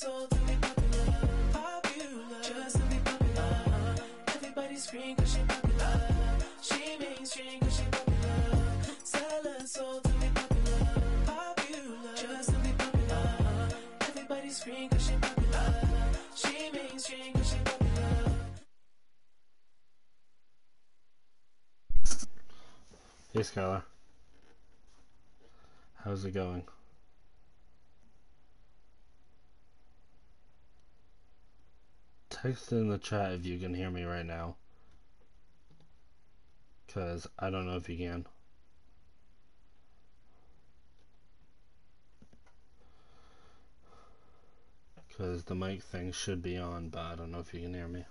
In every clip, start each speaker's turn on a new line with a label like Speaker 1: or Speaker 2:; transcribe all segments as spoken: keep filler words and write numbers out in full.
Speaker 1: soul to be popular, popular, just to be popular. Everybody scream 'cause she popular. She mainstream 'cause she popular. Sell her soul to be popular, popular, just to be popular. Everybody scream 'cause she popular. She mainstream 'cause she popular.
Speaker 2: Hey Skylar, how's it going? Text in the chat if you can hear me right now, because I don't know if you can. Because the mic thing should be on, but I don't know if you can hear me.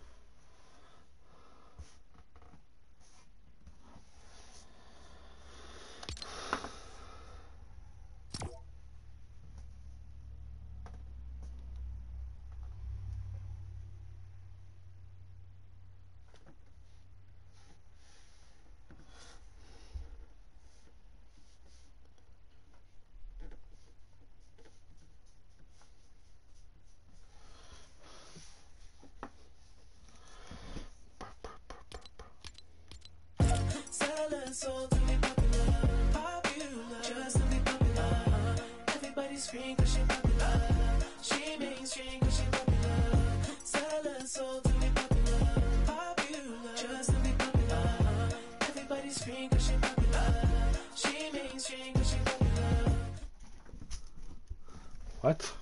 Speaker 1: Soul to be popular, popular, just to be popular. Everybody scream 'cause she popular. She mainstream 'cause she popular. Sell her soul to be popular, popular, just to be popular. Everybody scream 'cause she popular. She mainstream 'cause she popular.
Speaker 2: What?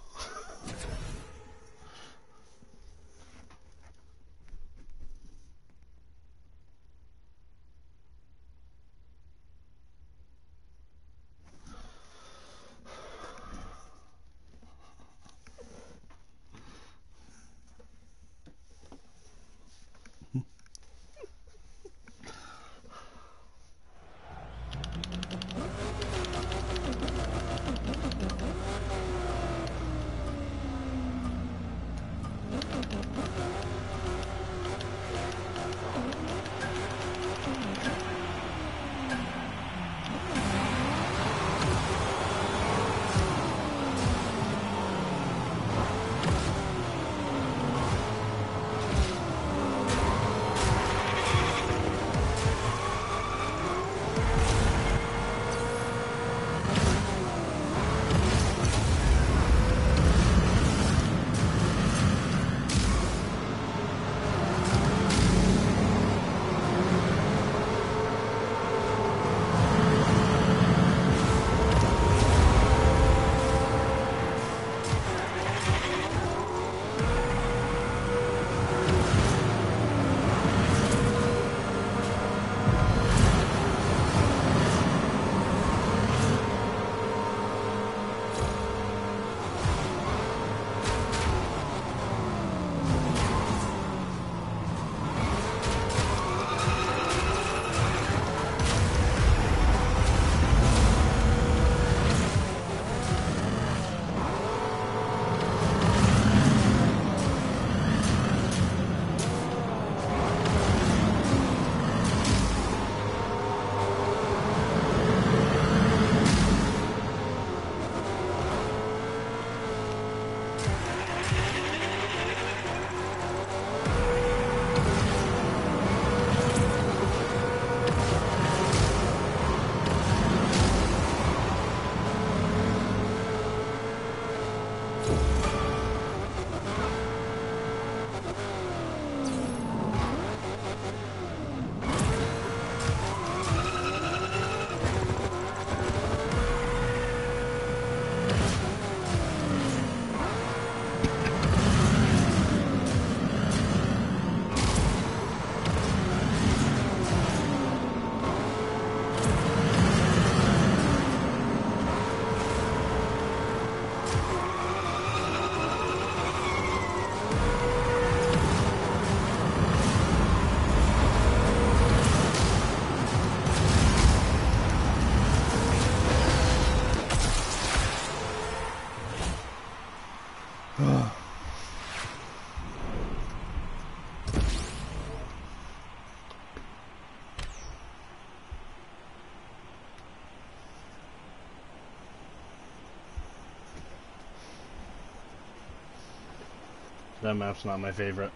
Speaker 2: That map's not my favorite.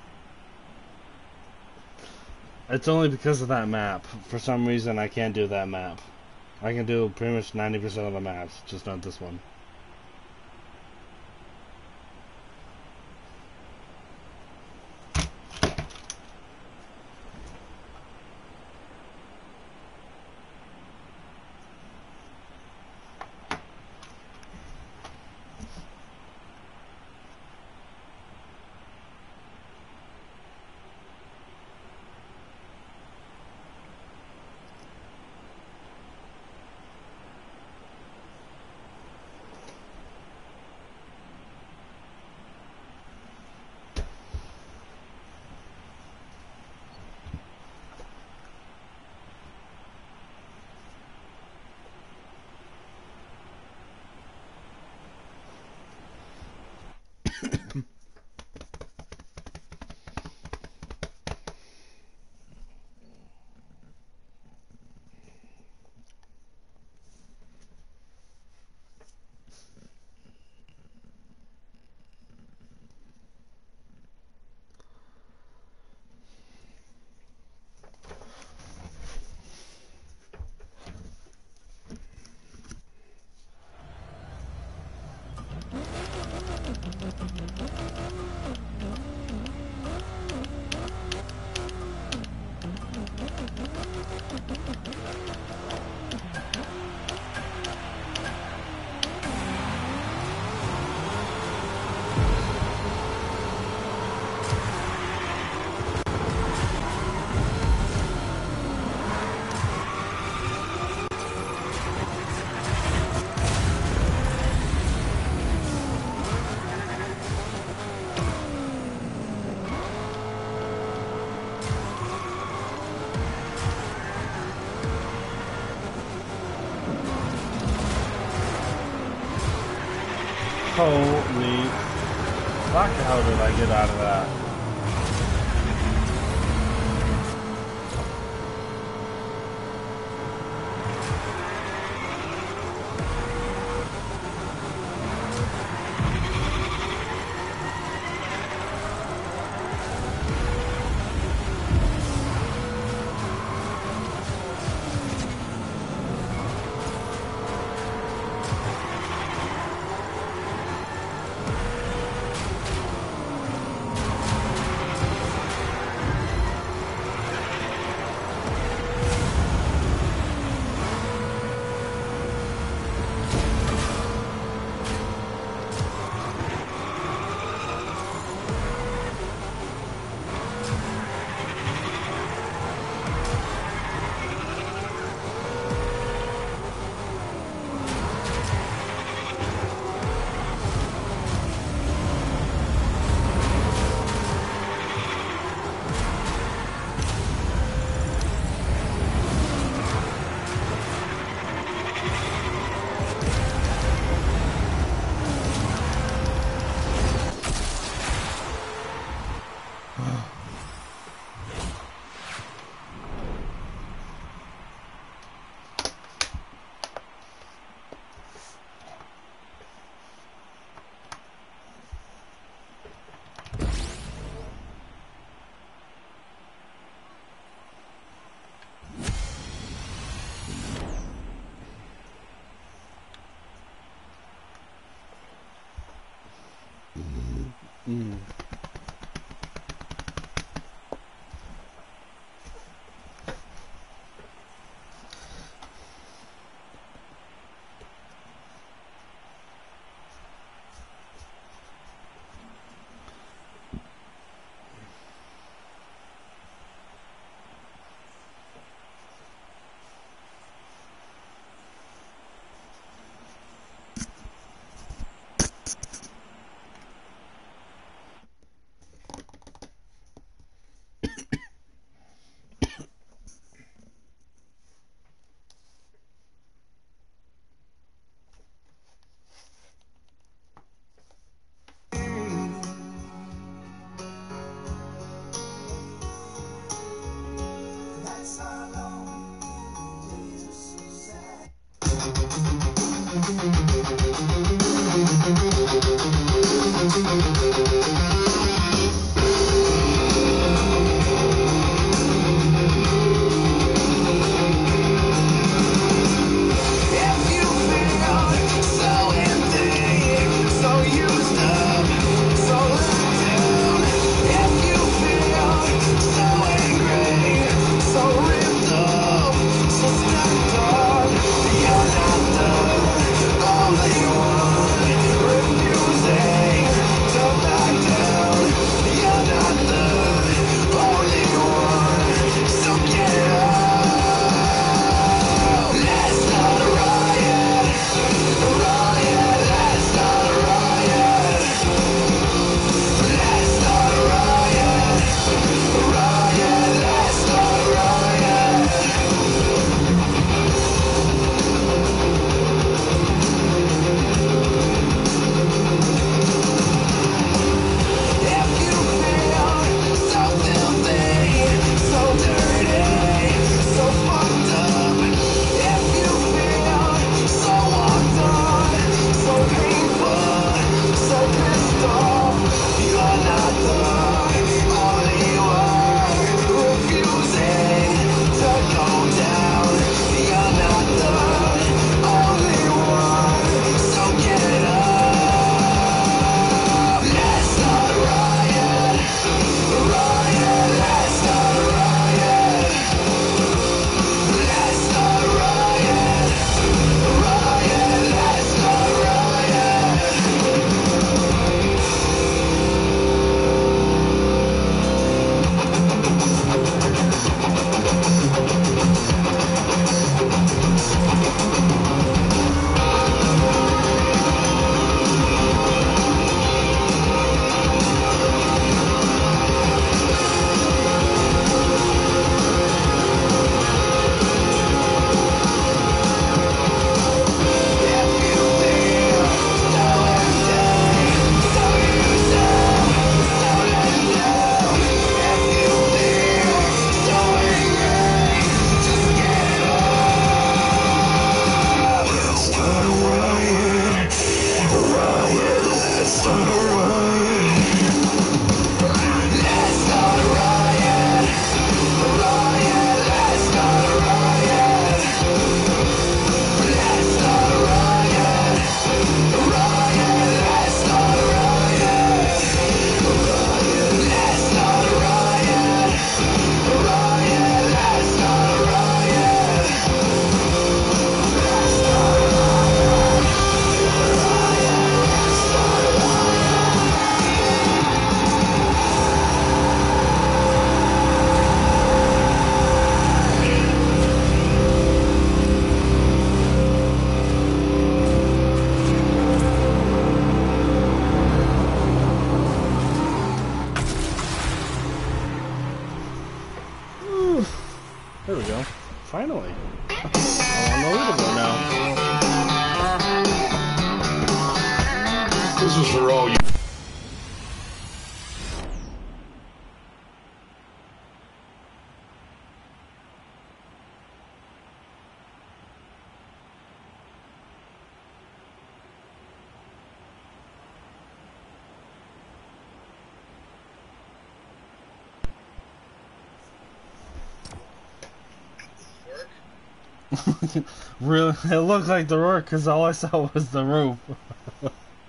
Speaker 2: It's only because of that map. For some reason, I can't do that map. I can do pretty much ninety percent of the maps, just not this one. Holy fuck, how did I get out of that? Mm. There we go. Finally. I'm on the leaderboard now.
Speaker 3: This was for all you.
Speaker 2: Really? It looked like the work because all I saw was the roof.
Speaker 4: Dude,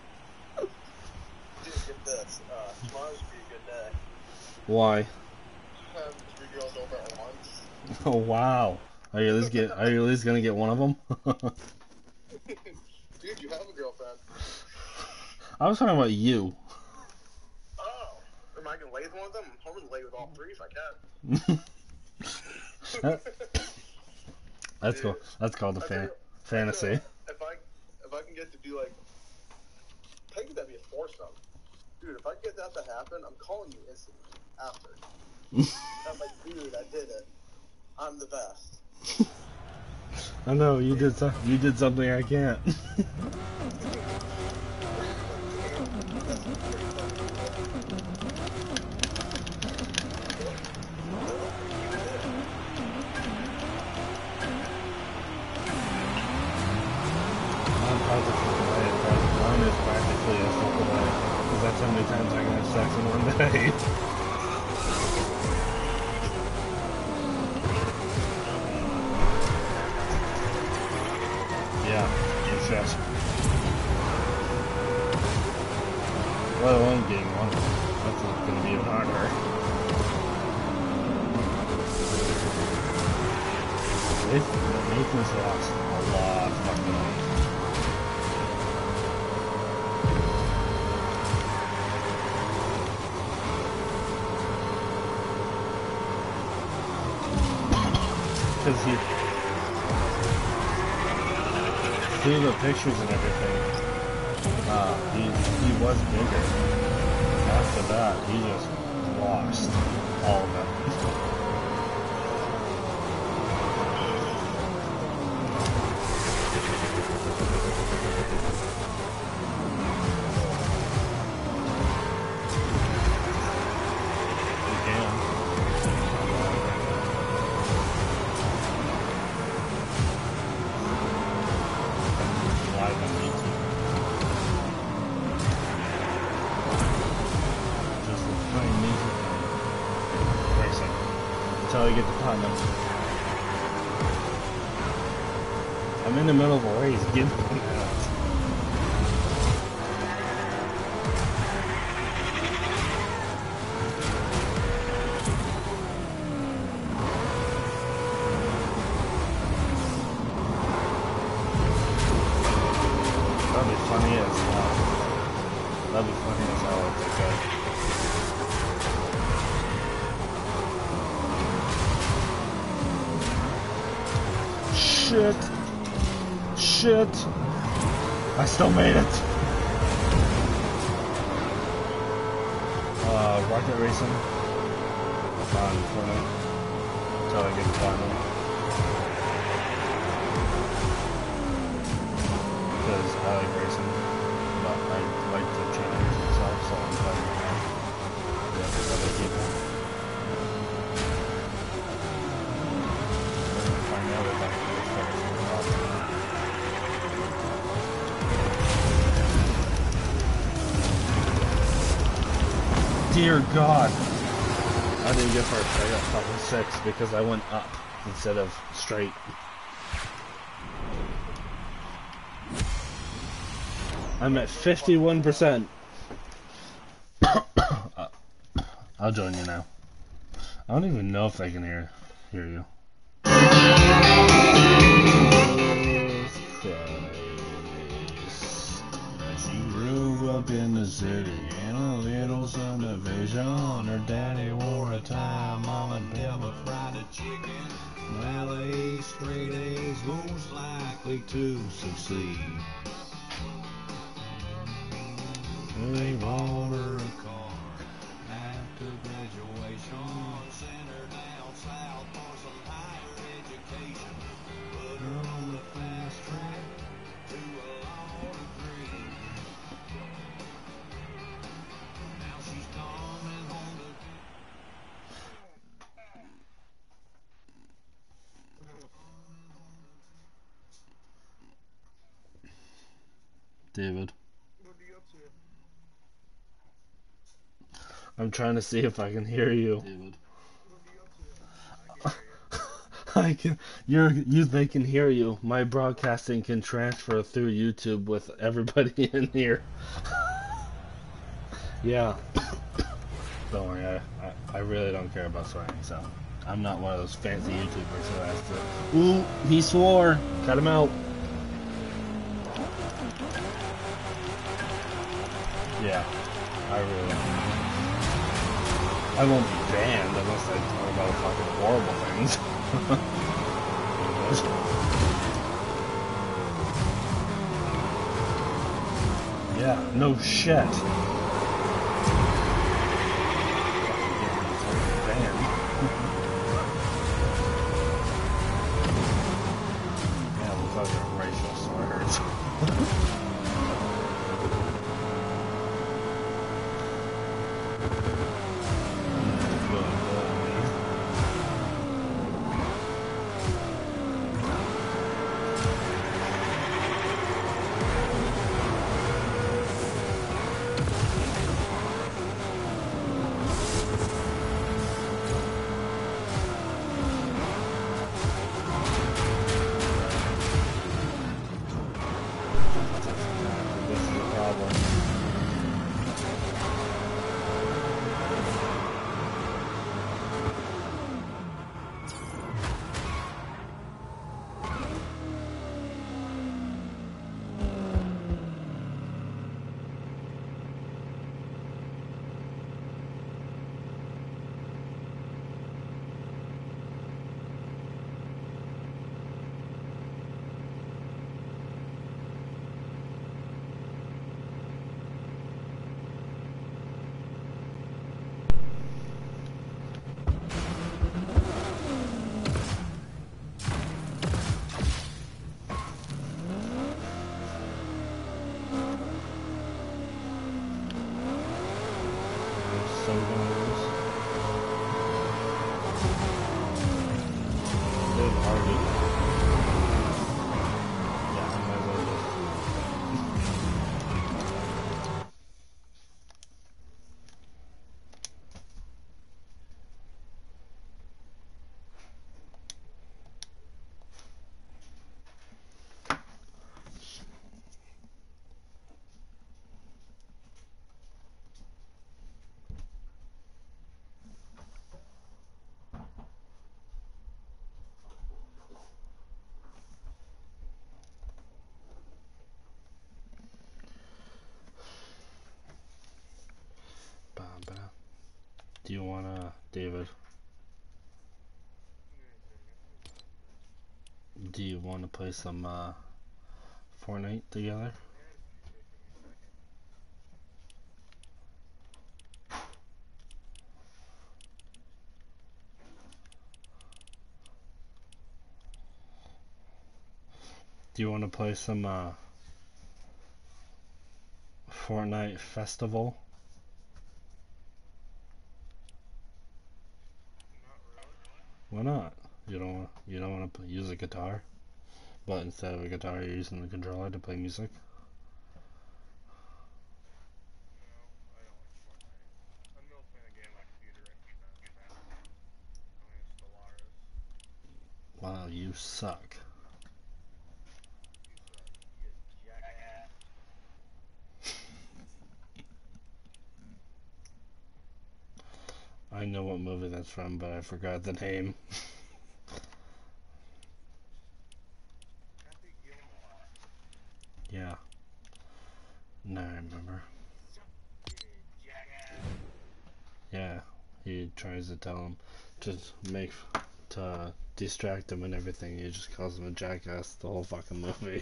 Speaker 4: get this. Uh, tomorrow should be a good day.
Speaker 2: Why?
Speaker 4: Have three girls over at once.
Speaker 2: Oh wow. Are you at least get? Are you at least gonna get one of them?
Speaker 4: Dude, you have a girlfriend.
Speaker 2: I was talking about you.
Speaker 4: Oh, am I gonna lay with one of them? I'm hoping to lay with all three if I can.
Speaker 2: That- That's cool. That's called the
Speaker 4: I
Speaker 2: fan
Speaker 4: feel-
Speaker 2: fantasy.
Speaker 4: If I if I can get to do like, take that'd be a foursome. Dude, if I get that to happen, I'm calling you instantly after. I'm like, dude, I did it. I'm the best.
Speaker 2: I know you did. So you did something I can't. Mine is practically a full day, because that's how many times I can have sex in one day. Yeah, it's just. Let alone getting one. That's going to be even harder. Nathan's lost a lot of fucking money. Because he, through the pictures and everything, uh, he he was bigger. After that, he just lost all of it. You can. Live on YouTube. Just playing music and racing until I get to Tottenham. I'm in the middle of a race. Give me a minute. That'd be funny as hell. That'd be funny as hell if they could. Shit. Shit. I still made it. Uh, rocket racing. On Fortnite. Until I get to final. Because I like racing, but I like to challenge myself, so I'm playing around with other people. And find out if I can get first or not. Dear God! I didn't get first, I got fucking six because I went up instead of straight. I'm at fifty-one percent. I'll join you now. I don't even know if I can hear hear you. She grew up in the city in a little subdivision. Her daddy wore a tie, mama never fried a chicken. Ballet, straight A's, most likely to succeed. They bought her a car after graduation, sent her down south for some higher We're on the fast track to a law degree. Now she's coming home to David.
Speaker 4: What are you up to?
Speaker 2: I'm trying to see if I can hear you. David.
Speaker 4: What are you up to? I can hear you.
Speaker 2: I can. You're. You. They can hear you. My broadcasting can transfer through YouTube with everybody in here. Yeah. Don't worry. I, I. I really don't care about swearing. So I'm not one of those fancy YouTubers who has to. Ooh, he swore. Cut him out. Yeah. I really. I won't be banned unless I talk about fucking horrible things. Yeah, no shit. Banned. Yeah, we'll talk about racial slurs. This is the problem. So we're gonna lose. They've already. Yeah, I might as well just. Ba-ba. Do you wanna, David? Do you want to play some uh, Fortnite together? Do you want to play some uh, Fortnite Festival? Why not? You don't want you don't want to use a guitar, but instead of a guitar, you're using the controller to play music. Wow, you suck. I know what movie that's from, but I forgot the name. Yeah. Now I remember. Yeah, he tries to tell him to make to distract him and everything. He just calls him a jackass the whole fucking movie.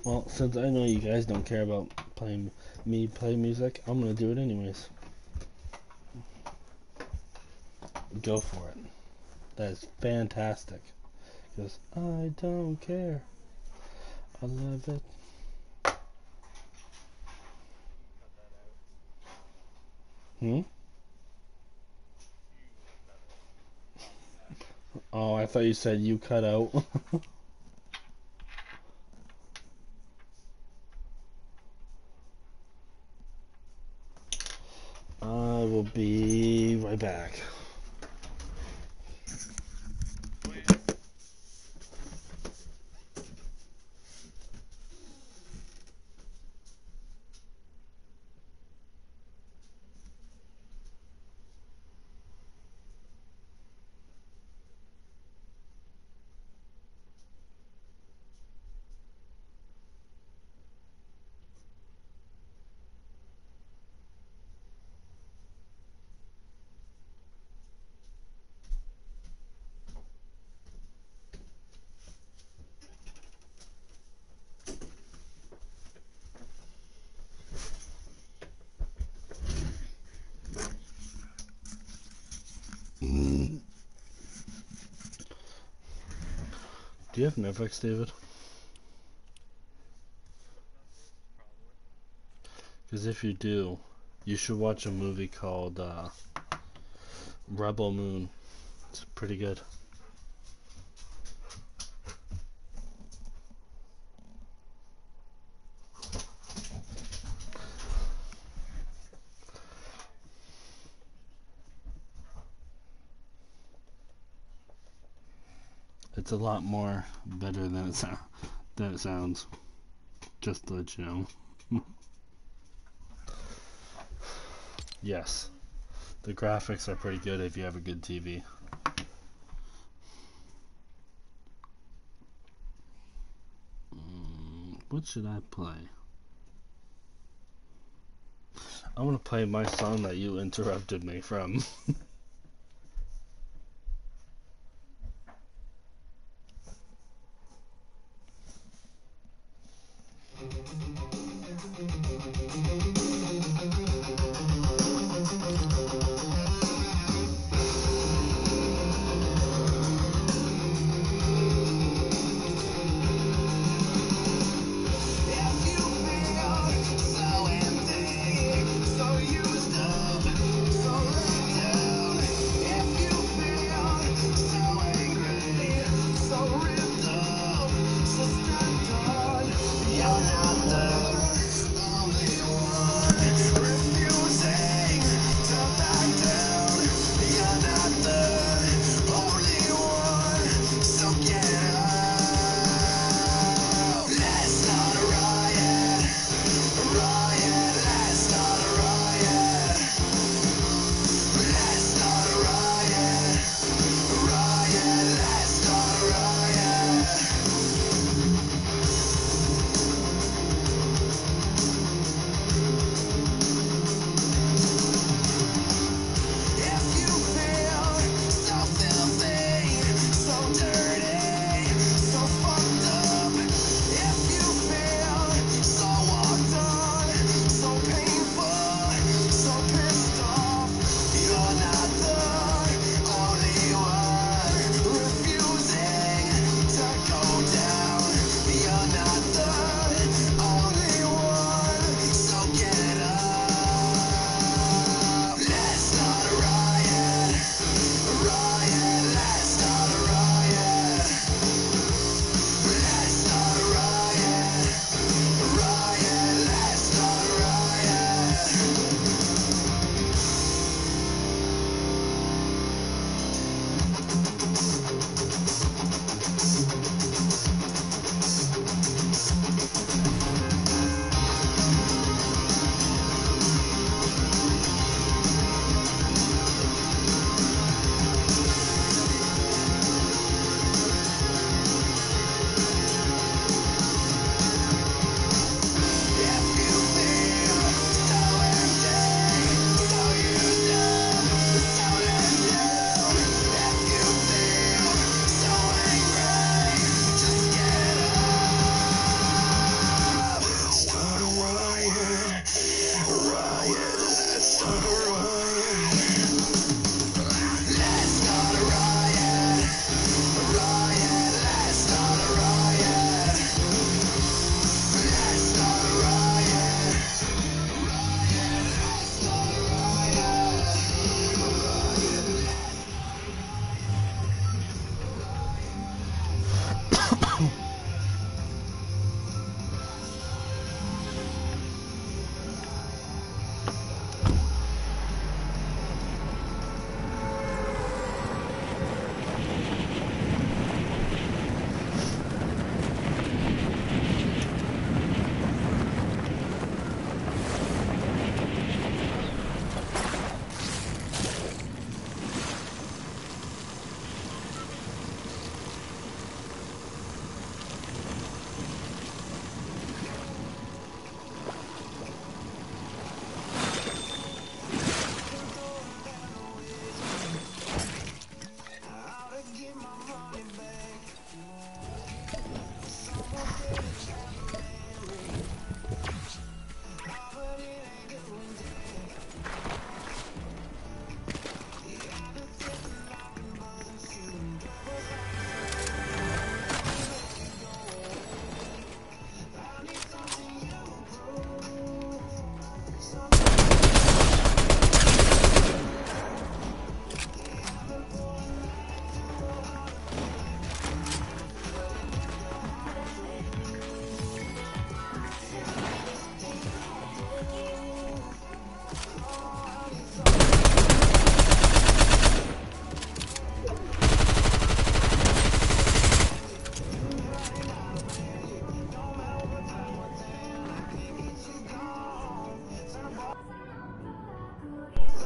Speaker 2: Well, since I know you guys don't care about playing me play music, I'm gonna do it anyways. Go for it. That is fantastic. Because I don't care. I love it. Hmm? Oh, I thought you said you cut out. I will be right back. Do you have Netflix, David? Because if you do, you should watch a movie called uh, Rebel Moon. It's pretty good. It's a lot more better than it, so- than it sounds. Just to let you know. Yes. The graphics are pretty good if you have a good T V. Mm, what should I play? I'm gonna play my song that you interrupted me from.
Speaker 1: So empty, so used up, so let down.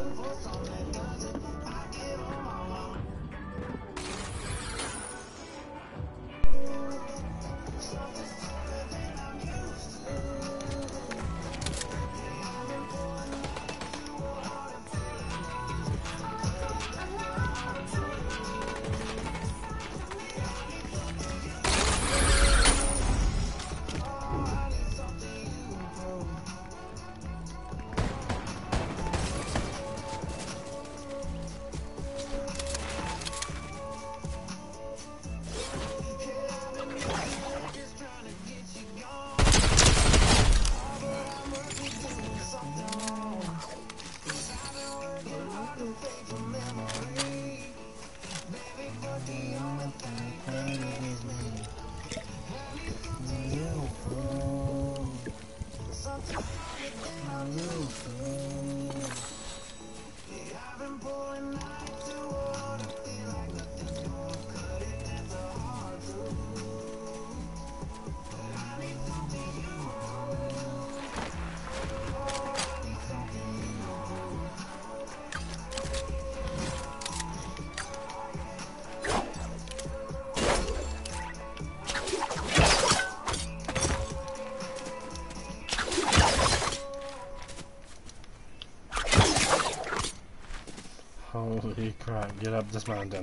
Speaker 2: Holy crap, get up this mountain.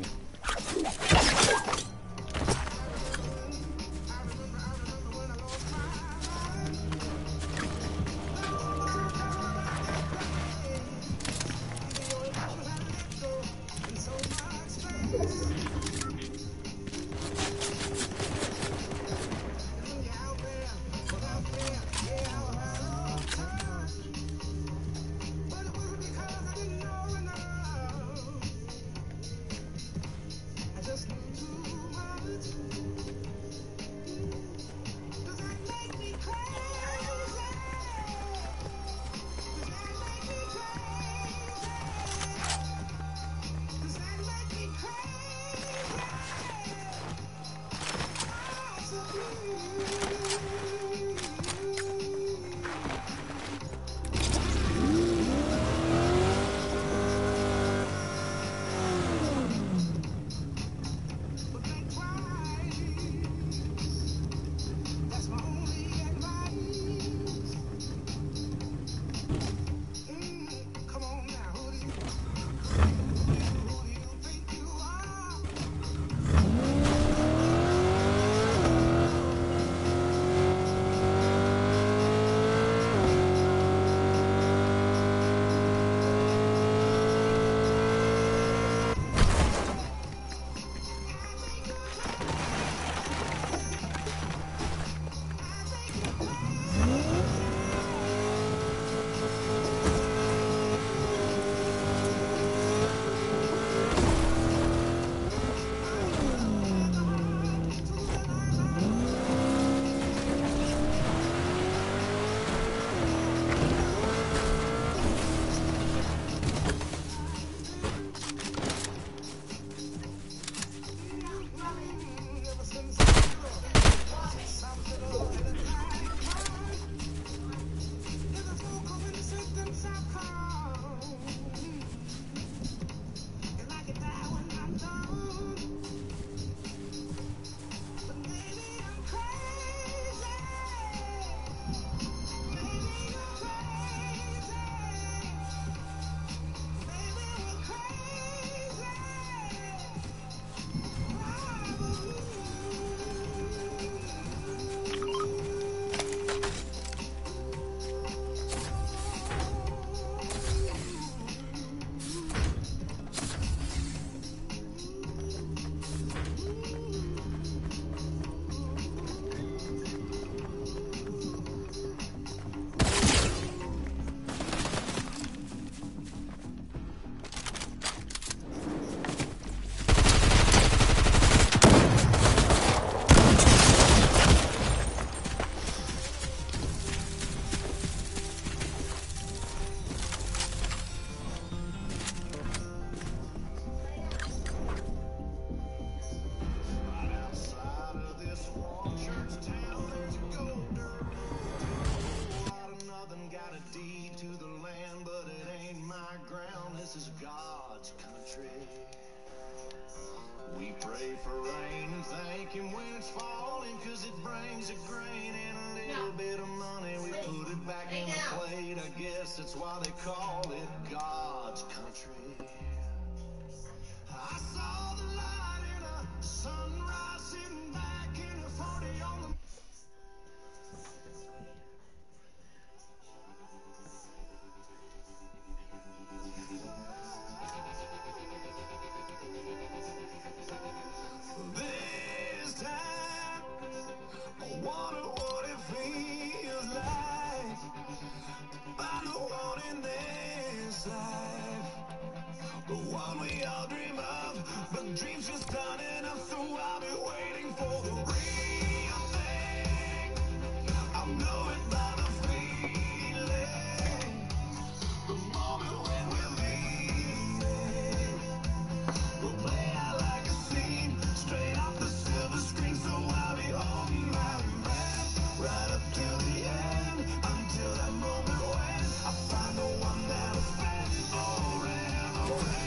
Speaker 2: This is God's country. We pray for rain and thank Him when it's falling, cause it brings a grain and a little bit of money. We put it back in the plate. I guess that's why they call it God's country. I saw the light in a sunrise sitting back in the forty on the this time. I wonder what it feels like. I'm the one in this life, the one we all dream of, but dreams just aren't enough, so I'll be waiting for the real thing. I'll know it by the feeling, the moment when we're leaving. We'll play out like a scene, straight off the silver screen, so I'll be holding my breath right up till the end, until that moment when I find the one that'll spend forever with.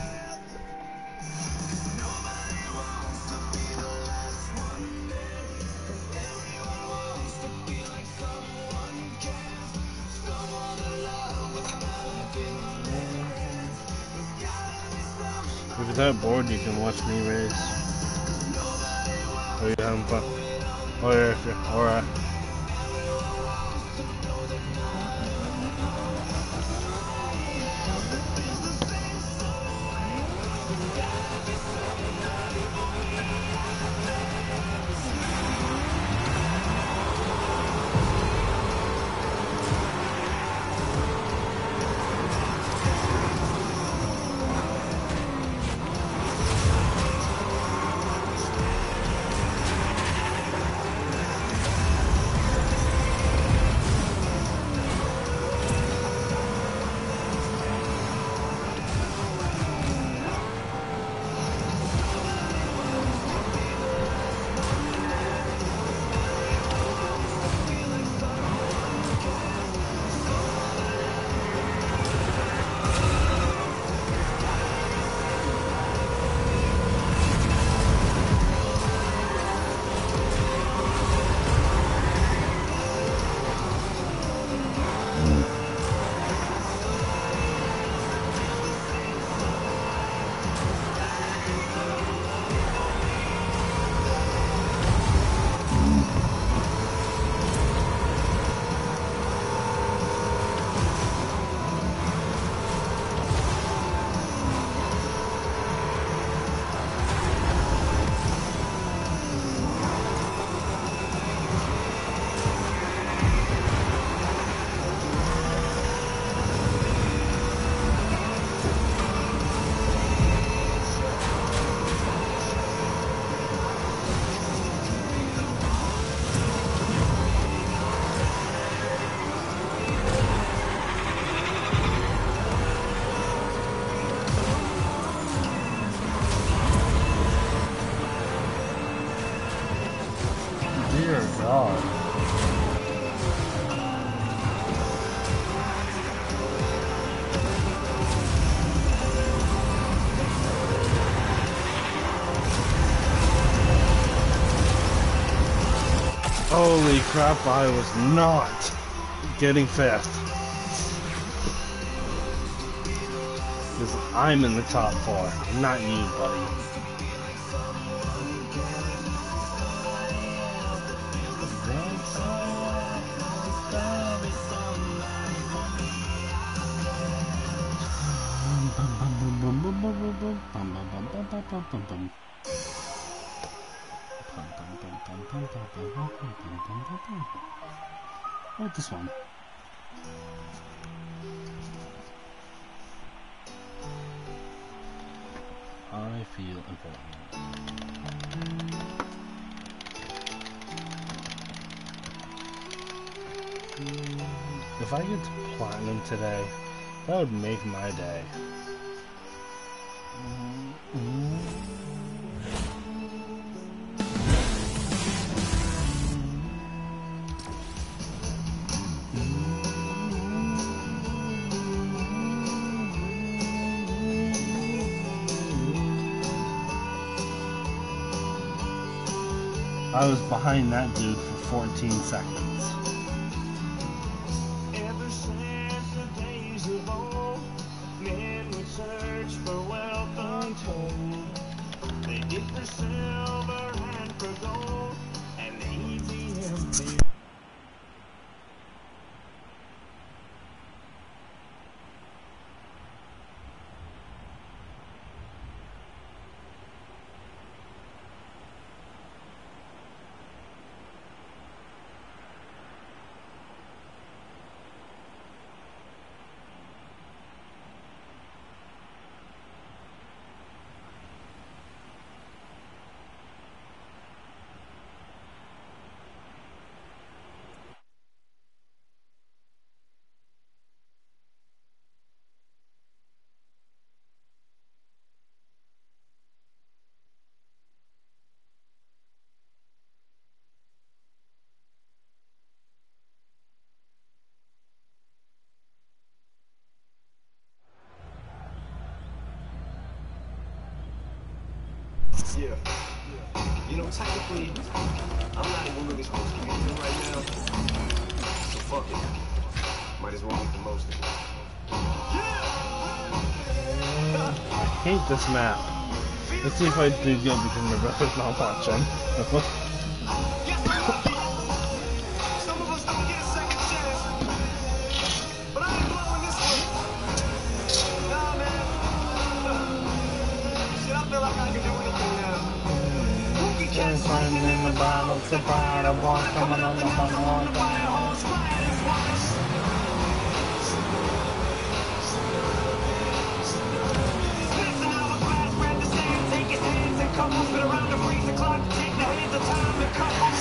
Speaker 2: Nobody wants to be the last one there, everyone wants to be like someone cares, someone to love without being there. There's gotta be something.
Speaker 3: If you're that bored, you can watch me race. Are you having fun? Oh yeah, sure. Alright. Dear God. Holy crap, I was not getting fifth. Because I'm in the top four, not you, buddy. Oh, this one. I feel important. If I get to platinum today, that would make my day. I was behind that dude for fourteen seconds.
Speaker 1: Ever since the days of old, men would search for wealth untold. They did for silver and for gold, and they easy empty.
Speaker 5: Yeah. You know, technically, I'm not even really supposed to be here right now. So fuck it. Might as well make the most of it.
Speaker 3: I hate this map. Let's see if I do good because my brother's not watching.
Speaker 1: Some of us don't get a second chance, but I ain't blowing this one. Nah, man. Shit, I feel like I can do anything now. Who can catch lightning in the bottle? It's about a one coming on the one on the fire hose, fire this watch. Listen, hourglass, grab the sand, take his hands and come up and around the freeze the clock. Take the hands of time and come up.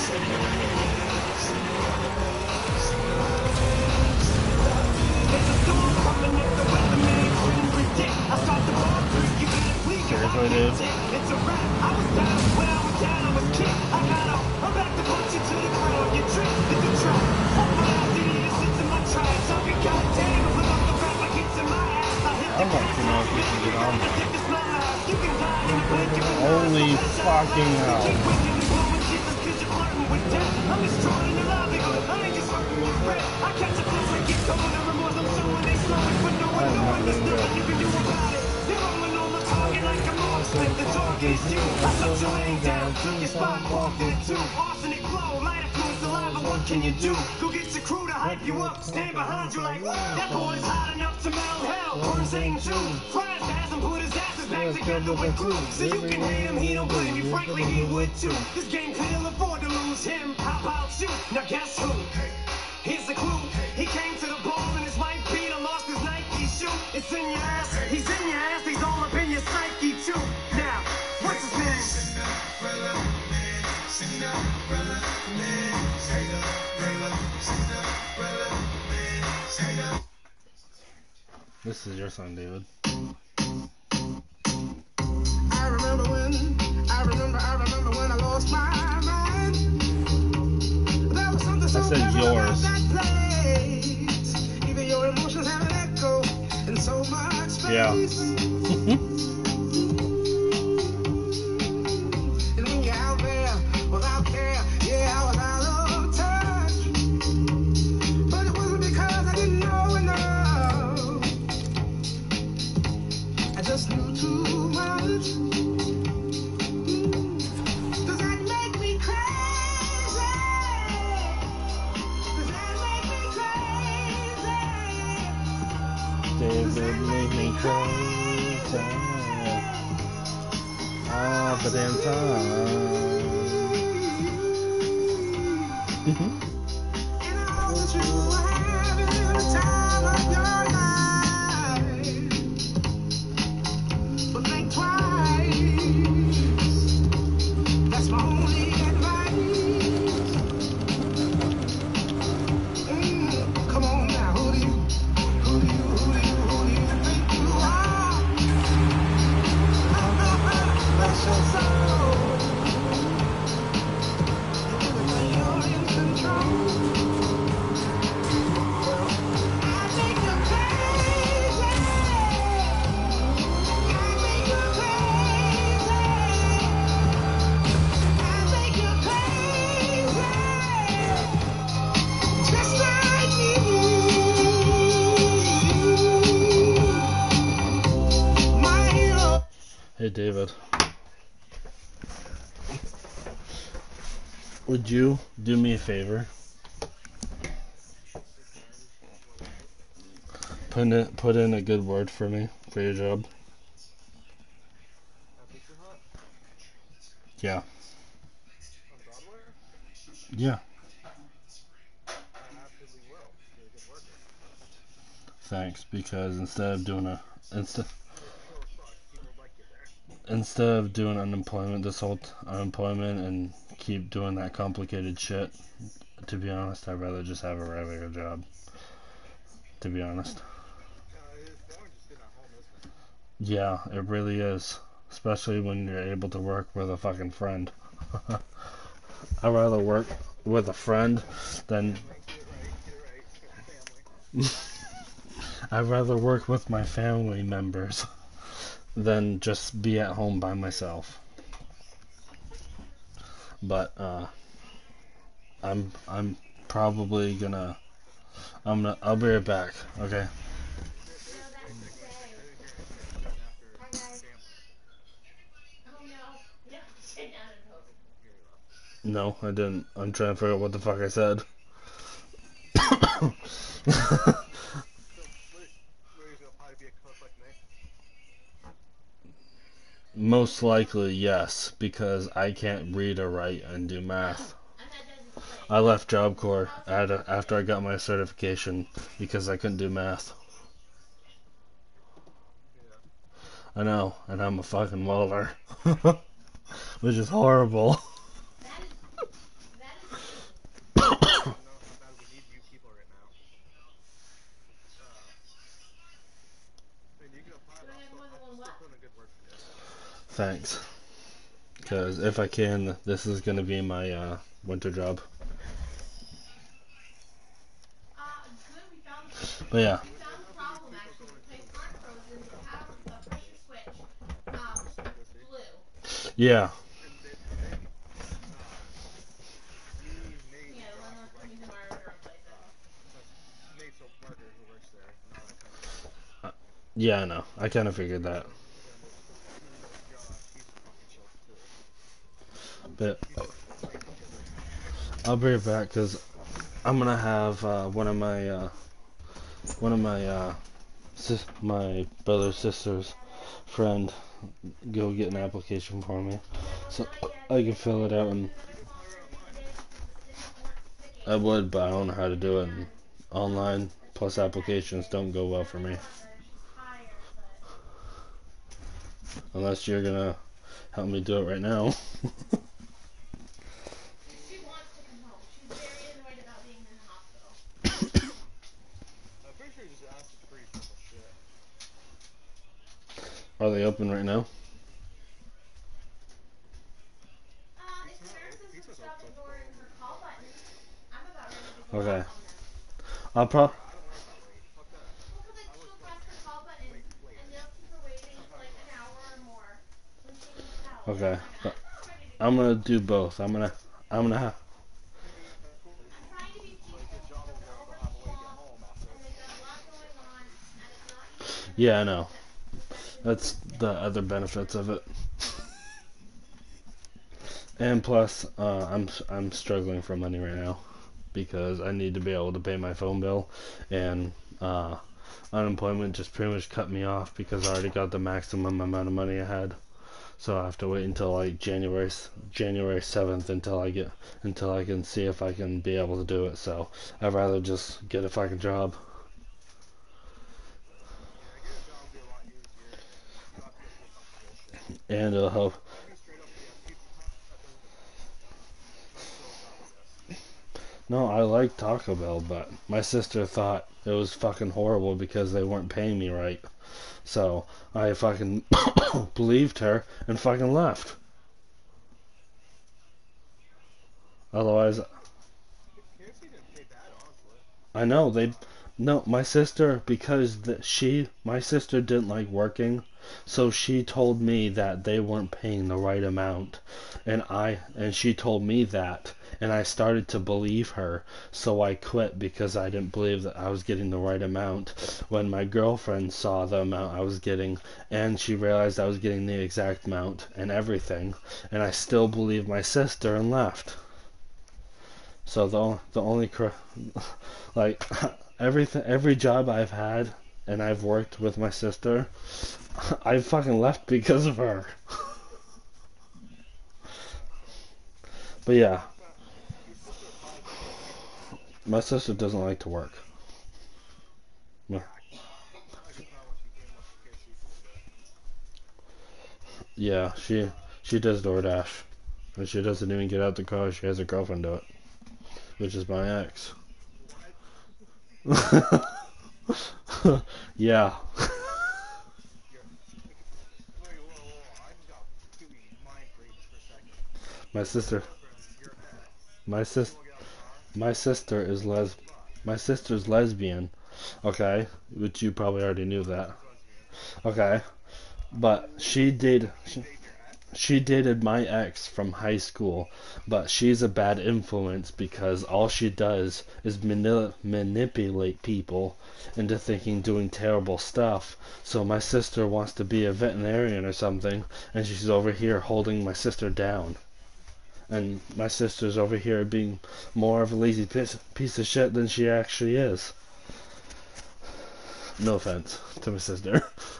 Speaker 1: There's a storm coming if the weatherman couldn't predict. I start the ball three, you can't leave.
Speaker 3: Seriously, dude?
Speaker 1: It's a wrap. I was down when I was down, I was kicked. I got up, I'm back to punch you to the ground. You tripped in the trap. Fuck my ass, it is, it's in my trash. So you goddamn, put up the rap like it's in my ass. I hit
Speaker 3: I'd like to know if we can get on there.
Speaker 1: the smile. You can die in a blink of an eye.
Speaker 3: Holy fucking hell.
Speaker 1: Keep waking and blowing Jesus 'cause you're flirting with death. I'm destroying your livelihood. I ain't just hurting your breath. I catch a flick when get going and remorse. I'm showing they slowing, but no one knowing there's nothing you can do about it. They're rolling on my target like a moth slip. The target is you. I shut your lane down. Took your spot, walked it too. Arsenic flow, light fluid saliva. What can you do? Go get your crew to hype you up. Stand behind you like that boy's hot enough to melt hell. Burns ain't true. Fries ass and put his asses back together with glue. So you can hate him, he don't blame you. Frankly, he would too. This game could ill afford to lose him. How about you? Now guess who? Here's the clue. He came to the ball and his wife beat him, lost his Nike shoe. It's in your ass. He's in your ass. He's all up in your psyche too. Now, what's his name?
Speaker 3: This is your song, David.
Speaker 1: I remember when, I remember, I remember when I lost my mind. There was something so
Speaker 3: I said
Speaker 1: different about
Speaker 3: yours.
Speaker 1: that place. Even your emotions have an echo in so much space.
Speaker 3: Yeah.
Speaker 1: And when you're out there without care, yeah, I was out of touch. But it wasn't because I didn't know enough. I just knew too much. Does that make me crazy? Does that make me crazy?
Speaker 3: David made me crazy. All the damn time.
Speaker 1: And all that you have in the time of your life. But think twice. That's my only advice. Mm, come on now, who do you, who do you, who do you, who do you think you are? Bless your soul. When you're in control.
Speaker 3: Hey, David. Would you do me a favor? Put in, put in a good word for me for your job. Yeah. Yeah. Thanks, because instead of doing a instead instead of doing unemployment this whole t- unemployment and keep doing that complicated shit, to be honest, I'd rather just have a regular job. To be honest. Yeah, it really is. Especially when you're able to work with a fucking friend. I'd rather work with a friend than I'd rather work with my family members than just be at home by myself. But uh I'm I'm probably gonna I'm gonna I'll be right back, okay? No, I didn't. I'm trying to figure out what the fuck I said. Most likely, yes, because I can't read or write and do math. I left Job Corps at a, after I got my certification because I couldn't do math. I know, and I'm a fucking welder. Which is horrible. Thanks. Because if I can, this is going to be my uh, winter job. But yeah. Yeah. Uh, yeah, I know. I kind of figured that. But I'll be right back because I'm gonna have uh, one of my uh, one of my uh, sis- my brother's sister's friend go get an application for me, so I can fill it out. And I would, but I don't know how to do it. And online plus applications don't go well for me. Unless you're gonna help me do it right now. Are they open right now? Okay. I'll pro- Okay. But I'm gonna do both. I'm gonna I'm gonna have Yeah, I know. That's the other benefits of it. And plus, uh, I'm I'm struggling for money right now because I need to be able to pay my phone bill, and uh, unemployment just pretty much cut me off because I already got the maximum amount of money I had. So I have to wait until like January January seventh until I get until I can see if I can be able to do it. So I'd rather just get a fucking job. And it'll help. No, I like Taco Bell, but my sister thought it was fucking horrible because they weren't paying me right. So I fucking believed her and fucking left. Otherwise, I know they, No, my sister, because the, she, my sister didn't like working, so she told me that they weren't paying the right amount, and I, and she told me that, and I started to believe her, so I quit because I didn't believe that I was getting the right amount. When my girlfriend saw the amount I was getting, and she realized I was getting the exact amount and everything, and I still believed my sister and left. So the the only cr- like everything every job I've had and I've worked with my sister, I fucking left because of her. But yeah, my sister doesn't like to work. Yeah, yeah, she she does DoorDash, and she doesn't even get out the car. She has her girlfriend do it, which is my ex. Yeah, my sister, my sis, my sister is les, my sister's lesbian. Okay, which you probably already knew that. Okay, but she did. She, she dated my ex from high school, but she's a bad influence because all she does is mani- manipulate people into thinking doing terrible stuff. So my sister wants to be a veterinarian or something, and she's over here holding my sister down. And my sister's over here being more of a lazy piece, piece of shit than she actually is. No offense to my sister.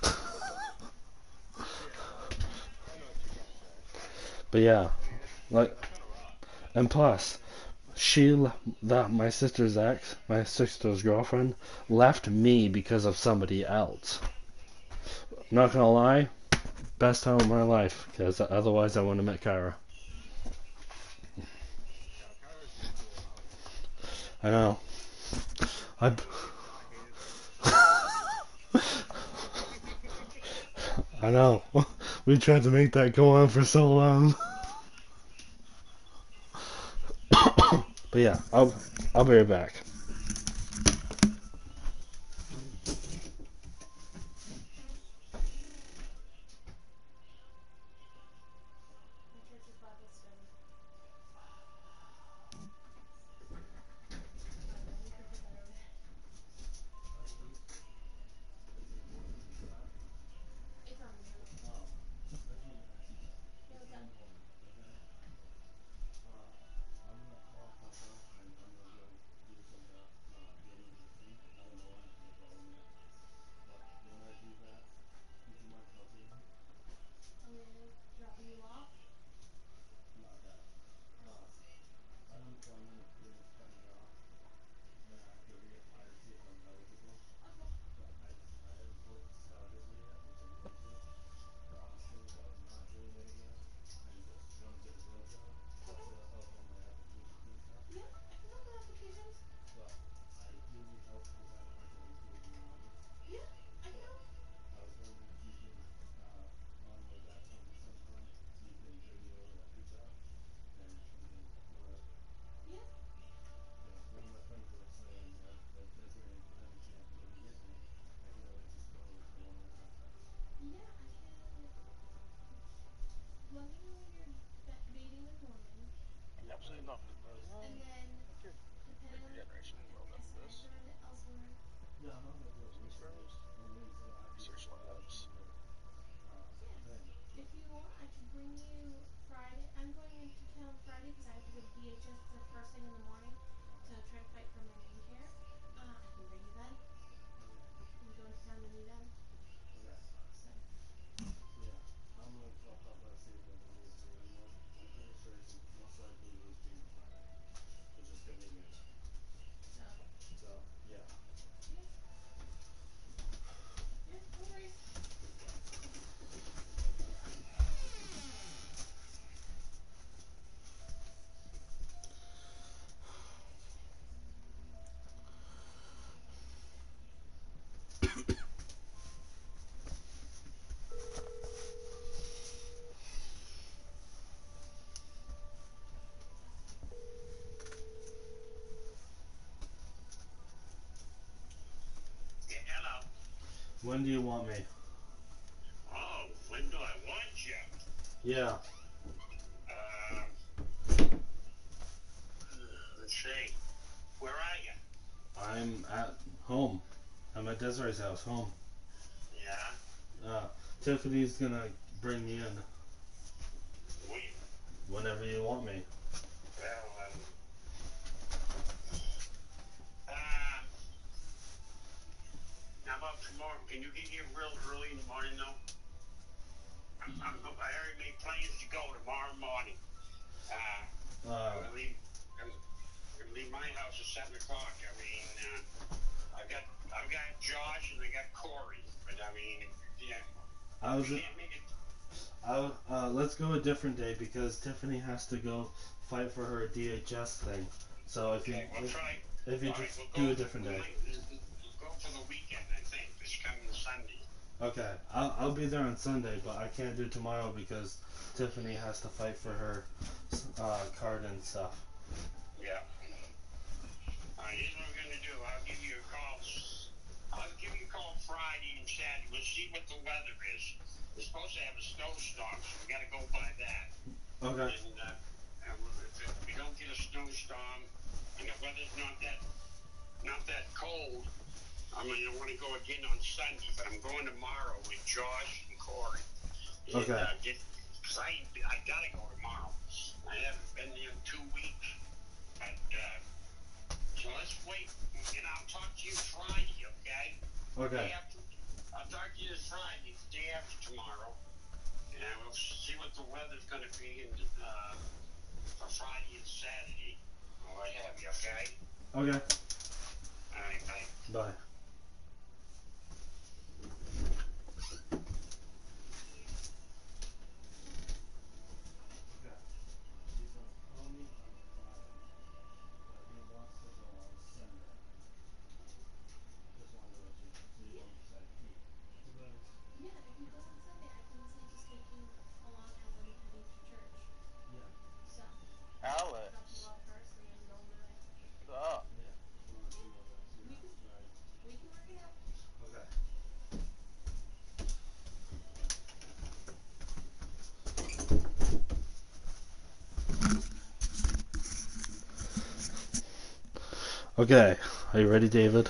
Speaker 3: But yeah, like, and plus, she le- that my sister's ex, my sister's girlfriend, left me because of somebody else. Not gonna lie, best time of my life, because otherwise I wouldn't have met Kyra. I know. I. I know. We tried to make that go on for so long. But yeah, I'll I'll be right back. When do you want me?
Speaker 6: Oh, when do I want you?
Speaker 3: Yeah.
Speaker 6: Uh, let's see. Where are you?
Speaker 3: I'm at home. I'm at Desiree's house, home.
Speaker 6: Yeah.
Speaker 3: Uh, Tiffany's gonna bring me in
Speaker 6: We,
Speaker 3: whenever you want me.
Speaker 6: well, um, uh, how about tomorrow? Can you get here real early in the morning, though? I'm, I'm, I already made plans to go tomorrow morning. Uh,
Speaker 3: Uh,
Speaker 6: I'm gonna leave, I'm gonna leave my house at seven o'clock. I mean, uh, I've got, I've got Josh and I got Corey, but I mean, yeah,
Speaker 3: I was.
Speaker 6: we can't make it.
Speaker 3: I, uh, let's go a different day because Tiffany has to go fight for her D H S thing. So if you
Speaker 6: Okay, we'll
Speaker 3: if,
Speaker 6: try.
Speaker 3: if you
Speaker 6: All right,
Speaker 3: just
Speaker 6: we'll
Speaker 3: do
Speaker 6: go-
Speaker 3: a different
Speaker 6: we
Speaker 3: day.
Speaker 6: might- We'll go for the weekend, I think. This coming Sunday.
Speaker 3: Okay, I'll I'll be there on Sunday, but I can't do tomorrow because Tiffany has to fight for her uh, card and stuff.
Speaker 6: Yeah. All right, here's what we're gonna do. I'll give you a call. I'll give you a call Friday and Saturday. We'll see what the weather is. We're supposed to have a snowstorm, so we gotta go by that.
Speaker 3: Okay.
Speaker 6: And, uh, and if, if we don't get a snowstorm and the weather's not that not that cold, I'm gonna want to go again on Sunday. But I'm going tomorrow with Josh and Corey. And,
Speaker 3: Okay.
Speaker 6: Uh, get, Cause I I gotta go tomorrow. I haven't been there in two weeks. But uh, so let's wait. And I'll talk to you Friday, okay?
Speaker 3: Okay.
Speaker 6: Day after, I'll talk to you this Friday, the day after tomorrow, and we'll see what the weather's going to be and, uh, for Friday and Saturday, or what have you, okay?
Speaker 3: Okay.
Speaker 6: All right, bye.
Speaker 3: Bye.
Speaker 7: Yeah, if he goes on Sunday, I can say just take you along as I'm heading to church.
Speaker 3: Yeah.
Speaker 7: So,
Speaker 8: Alex,
Speaker 7: drop you off first and then go on the way.
Speaker 8: what's up?
Speaker 7: We can, we can work it out.
Speaker 3: Okay. Okay, are you ready, David?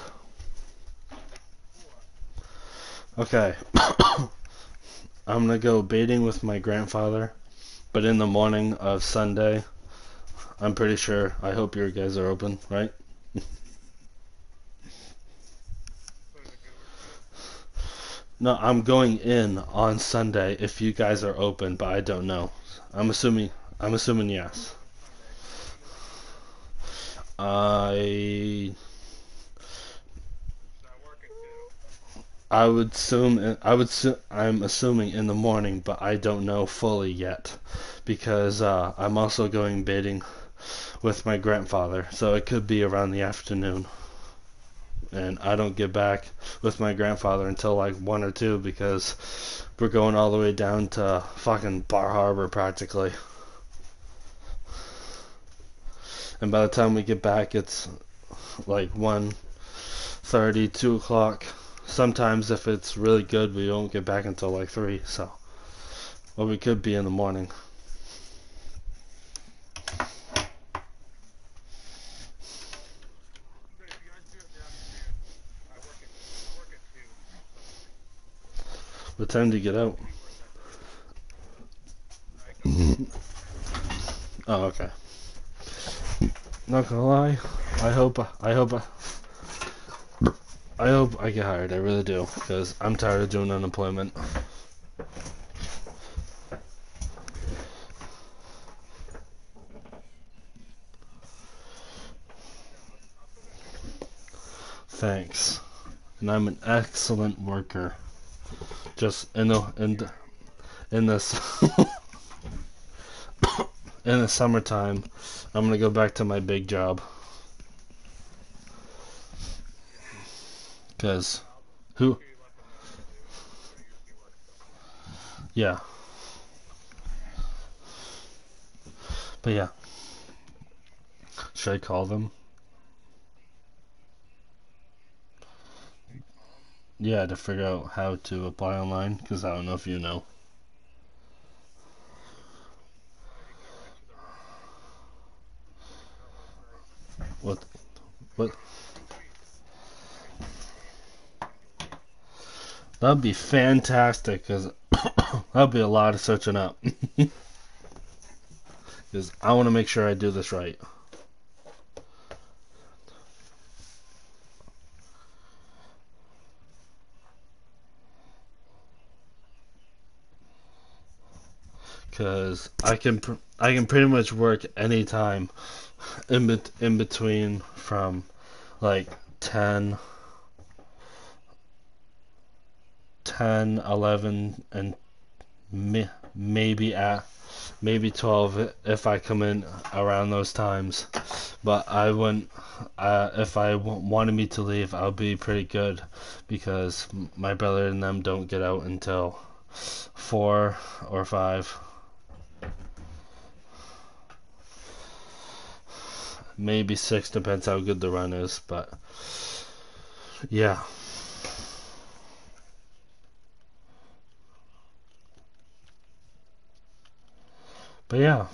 Speaker 3: Okay. I'm gonna go baiting with my grandfather, but in the morning of Sunday, I'm pretty sure, I hope your guys are open, right? No, I'm going in on Sunday if you guys are open, but I don't know. I'm assuming, I'm assuming yes. I I would assume I would assu- I'm assuming in the morning, but I don't know fully yet because uh, I'm also going baiting with my grandfather, so it could be around the afternoon. And I don't get back with my grandfather until like one or two because we're going all the way down to fucking Bar Harbor practically. And by the time we get back, it's like one thirty, two o'clock. Sometimes if it's really good, we don't get back until like three, so. Well, we could be in the morning. What time do you get out? Oh, okay. Not gonna lie, I hope, I hope, I hope I get hired. I really do, because I'm tired of doing unemployment. Thanks. And I'm an excellent worker. Just in the in the, in this in the summertime, I'm gonna go back to my big job. Cause who? Yeah. But yeah. Should I call them? Yeah, to figure out how to apply online, because I don't know if you know. What? What? That'd be fantastic, because that'd be a lot of searching up. Because I want to make sure I do this right. Because I can pr- I can pretty much work anytime in bet- in between from like ten, ten, eleven, and mi- maybe at maybe twelve if I come in around those times. But I wouldn't. Uh, if I w- wanted me to leave, I'll be pretty good because m- my brother and them don't get out until four or five. Maybe six, depends how good the run is, but yeah. But yeah.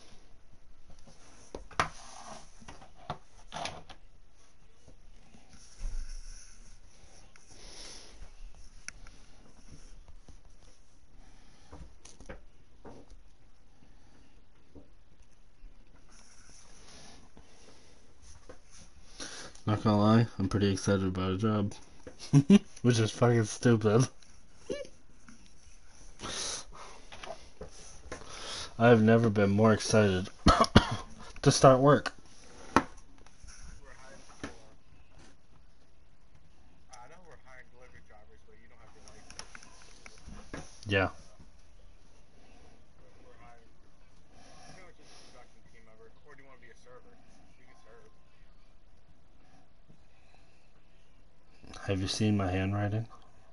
Speaker 3: Not gonna lie, I'm pretty excited about a job. Which is fucking stupid. I've never been more excited to start work.
Speaker 8: We're hiring for, I know we're hiring delivery drivers, but you don't have your license.
Speaker 3: Yeah.
Speaker 8: But we're hiring pretty much just a production team member. Or do you want to be a server? You can serve.
Speaker 3: Have you seen my handwriting?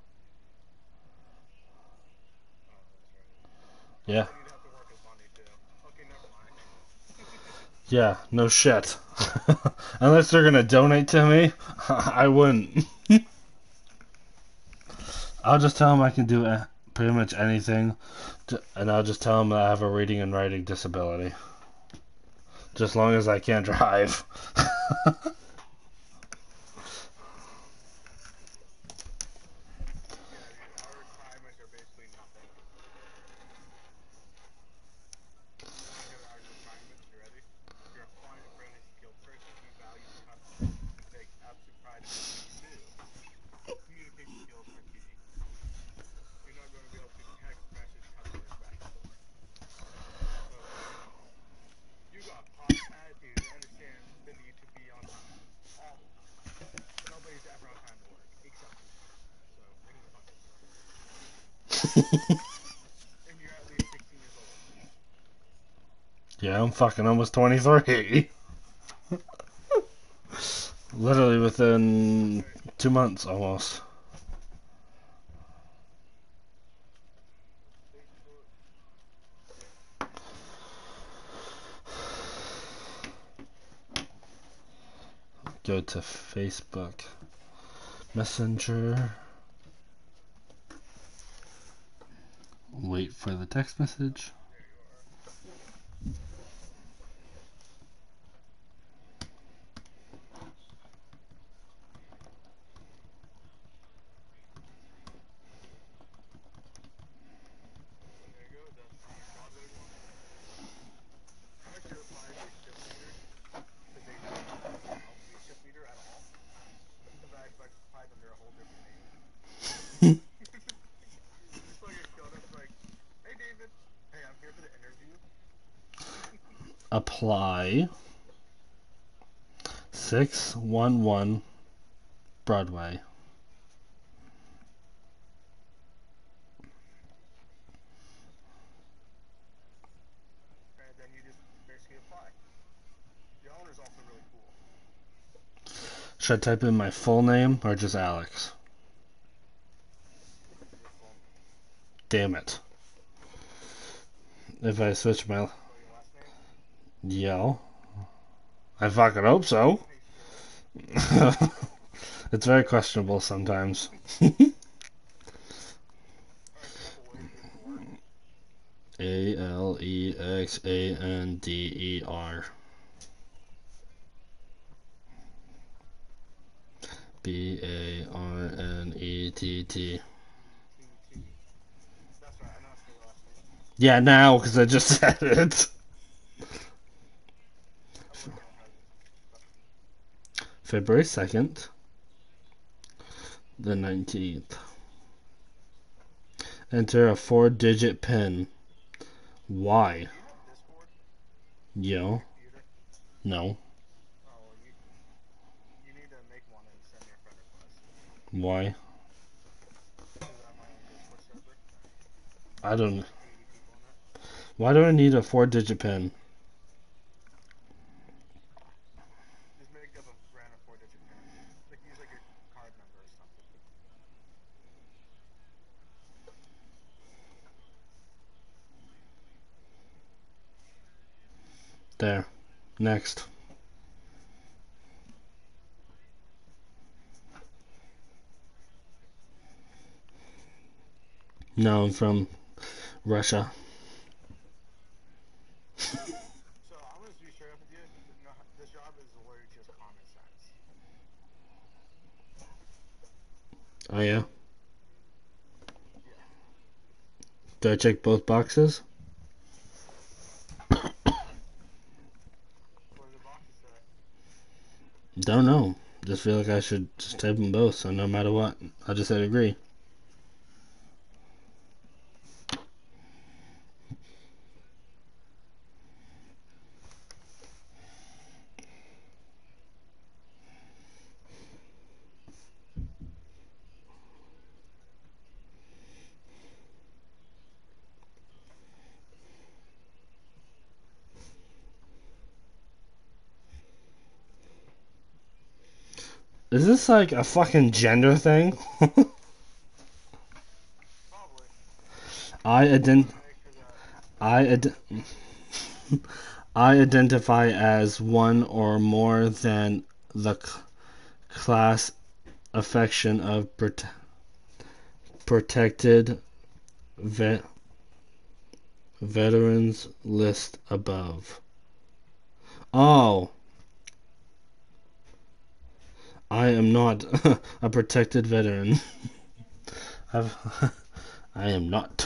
Speaker 8: Oh, that's right.
Speaker 3: Yeah.
Speaker 8: Then you'd have to work as Bunny too. Okay, never mind.
Speaker 3: Yeah, no shit. Unless they're gonna donate to me, I wouldn't. I'll just tell them I can do uh, pretty much anything, to, and I'll just tell them that I have a reading and writing disability. Just as long as I can't drive.
Speaker 8: Yeah, dude, our requirements are basically nothing. Here are our requirements. You ready? You're a quiet, friendly, skilled person who values customers and takes absolute pride in what you do. Communication skills are key. You're not going to be able to text message customers back and forth. So, you got positive attitude and understand the need to be on time. All the time. Nobody's ever on time to work, except you. So, make it fun. And you're at least sixteen years old.
Speaker 3: Yeah, I'm fucking almost twenty-three. Literally within two months almost. Go to Facebook Messenger. Wait for the text message.
Speaker 8: There you go, that's the Broadway one. I'm actually replying to Ship Leader, because they don't help me Ship Leader at all. Because I like replied under a whole different name. Just like a killed us like, hey David, hey, I'm here for the interview.
Speaker 3: Apply. six one one Broadway.
Speaker 8: And then you just basically apply. The owner's also really cool.
Speaker 3: Should I type in my full name or just Alex?
Speaker 8: Your phone.
Speaker 3: Damn it. If I switch my...
Speaker 8: So your last name?
Speaker 3: Yeah. I fucking hope so.
Speaker 8: Hey, sure.
Speaker 3: It's very questionable sometimes. A L E X A N D E R. B A R N E T T.
Speaker 8: That's right, I know it's the last name.
Speaker 3: Yeah, now, because I just said it.
Speaker 8: I wouldn't know how to.
Speaker 3: February second. The nineteenth. Enter a four digit PIN. Why?
Speaker 8: Do you have Discord?
Speaker 3: Yo.
Speaker 8: Computer?
Speaker 3: No.
Speaker 8: Oh, well, you, you need to make one and send me a friend request.
Speaker 3: Why?
Speaker 8: Because I have my own Discord server.
Speaker 3: I don't.
Speaker 8: Like eighty people in it.
Speaker 3: Why do I need a four digit PIN?
Speaker 8: Just make up a random four digit pin. Like use like your card number or something.
Speaker 3: There. Next. No, I'm from Russia.
Speaker 8: So I'm gonna be straight up with you. No, this job is literally just common sense.
Speaker 3: Oh yeah?
Speaker 8: Yeah.
Speaker 3: Do I check both boxes?
Speaker 8: What do the boxes say?
Speaker 3: Don't know. Just feel like I should just type them both, so no matter what, I just said agree. Is this like a fucking gender thing?
Speaker 8: Probably.
Speaker 3: I ident-
Speaker 8: Make sure that
Speaker 3: I ad- I identify as one or more than the c- class affection of prote- protected vet- veterans list above. Oh, I am not a protected veteran. I've I am not.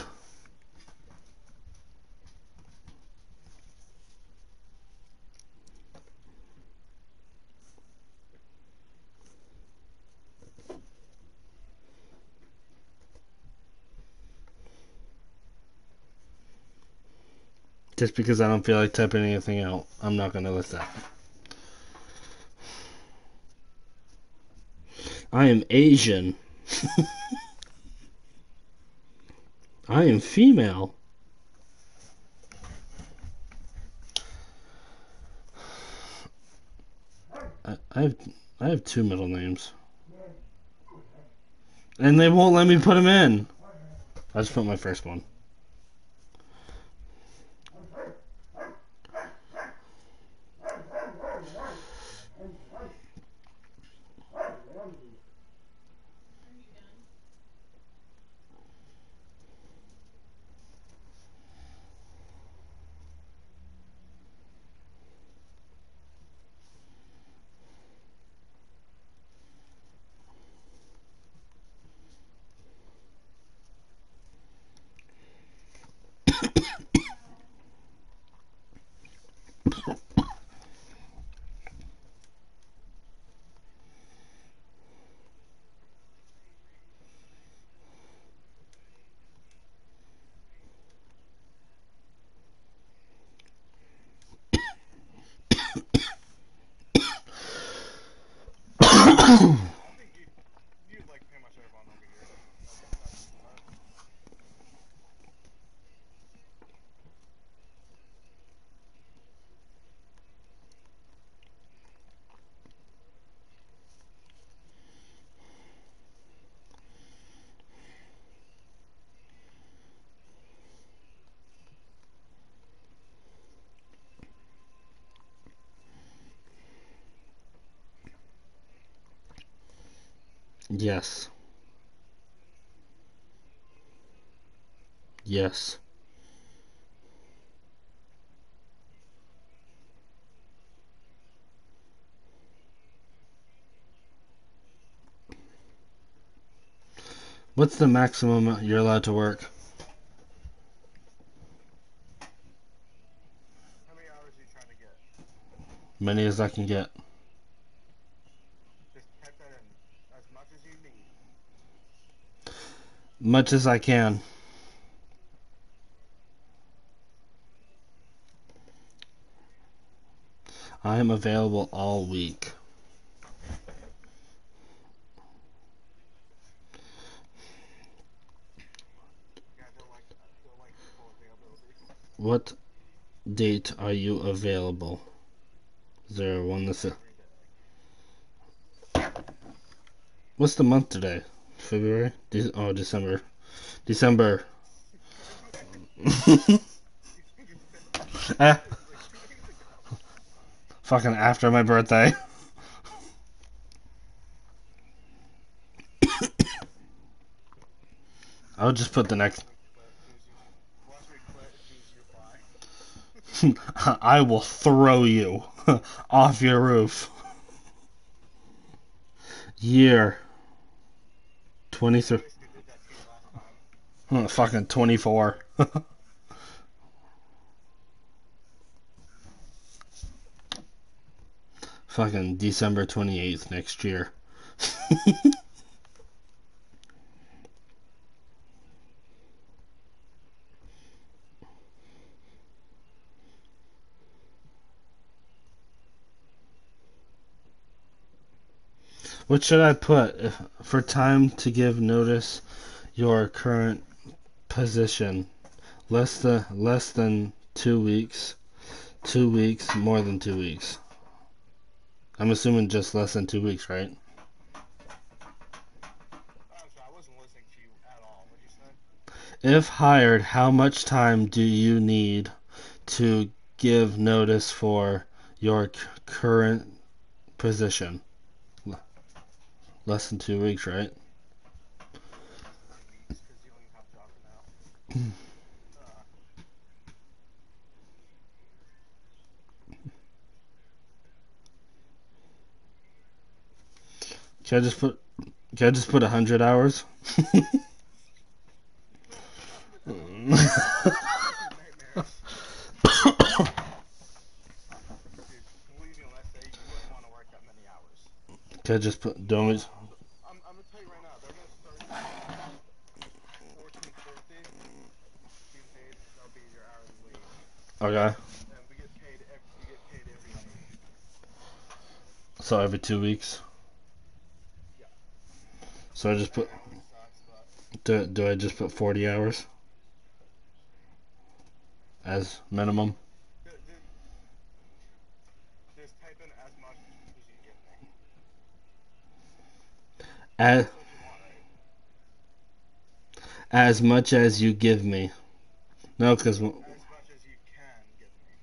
Speaker 3: Just because I don't feel like typing anything out, I'm not gonna list that. I am Asian. I am female. I, I have I have two middle names, and they won't let me put them in. I just put my first one.
Speaker 8: I think you you like pretty much everyone over here. That's that's that.
Speaker 3: Yes. Yes. What's the maximum you're allowed to work?
Speaker 8: How many hours are you trying to get?
Speaker 3: Many as I can get.
Speaker 8: Just type that in. As much as you need.
Speaker 3: Much as I can. I am available all week.
Speaker 8: Yeah, I don't like that. I don't like full availability.
Speaker 3: What date are you available? Is there one that's...
Speaker 8: Every day.
Speaker 3: What's the month today? February? De- oh, December. December. eh, fucking after my birthday. I would just put the next...
Speaker 8: Last week quit as soon as you apply.
Speaker 3: I will throw you off your roof. Year. twenty-three.
Speaker 8: Basically did that to you last time.
Speaker 3: Oh, fucking twenty-four. Fucking December twenty-eighth next year. What should I put if, for time to give notice your current position? Less than less than two weeks. Two weeks, more than two weeks. I'm assuming just less than two weeks, right?
Speaker 8: I'm sorry, I wasn't listening to you at all. What'd you say?
Speaker 3: If hired, how much time do you need to give notice for your c- current position? L- Less than two weeks, right?
Speaker 8: Because you only have a job for now. Uh,
Speaker 3: Can I just put? Can I just put a hundred hours?
Speaker 8: nightmares. Dude, believe me when I say you wouldn't want to work that many hours.
Speaker 3: Can I just put? Don't we,
Speaker 8: I'm, I'm gonna tell you right now, they're gonna start at fourteen fifty. Being paid, that'll be your hourly wage.
Speaker 3: okay.
Speaker 8: And we get paid. ev- We get paid every day.
Speaker 3: So every two weeks.
Speaker 8: Yeah.
Speaker 3: So I just put.
Speaker 8: That always sucks, but
Speaker 3: Do, do I just put forty hours as minimum?
Speaker 8: ju- ju- just type in as much as you give me.
Speaker 3: As,
Speaker 8: That's what you want, right?
Speaker 3: as much as you give me. No, because
Speaker 8: As much as you can give me.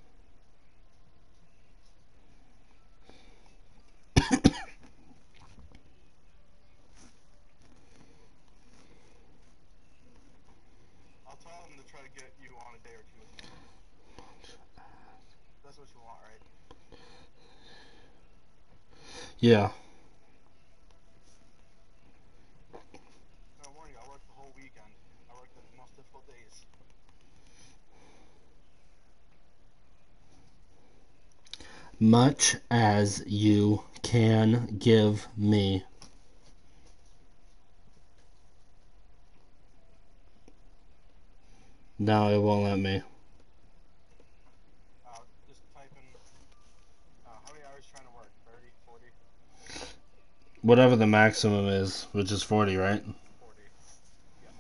Speaker 8: I'll tell them to try to get you on a day or two with me. That's what you want, right?
Speaker 3: yeah.
Speaker 8: No, warning you, I worked the whole weekend. I worked the most difficult days.
Speaker 3: Much as you can give me. No, it won't let me.
Speaker 8: Uh, just type in, uh, how many hours you trying to work? thirty, forty,
Speaker 3: Whatever the maximum is, which is forty, right?
Speaker 8: forty. Yeah.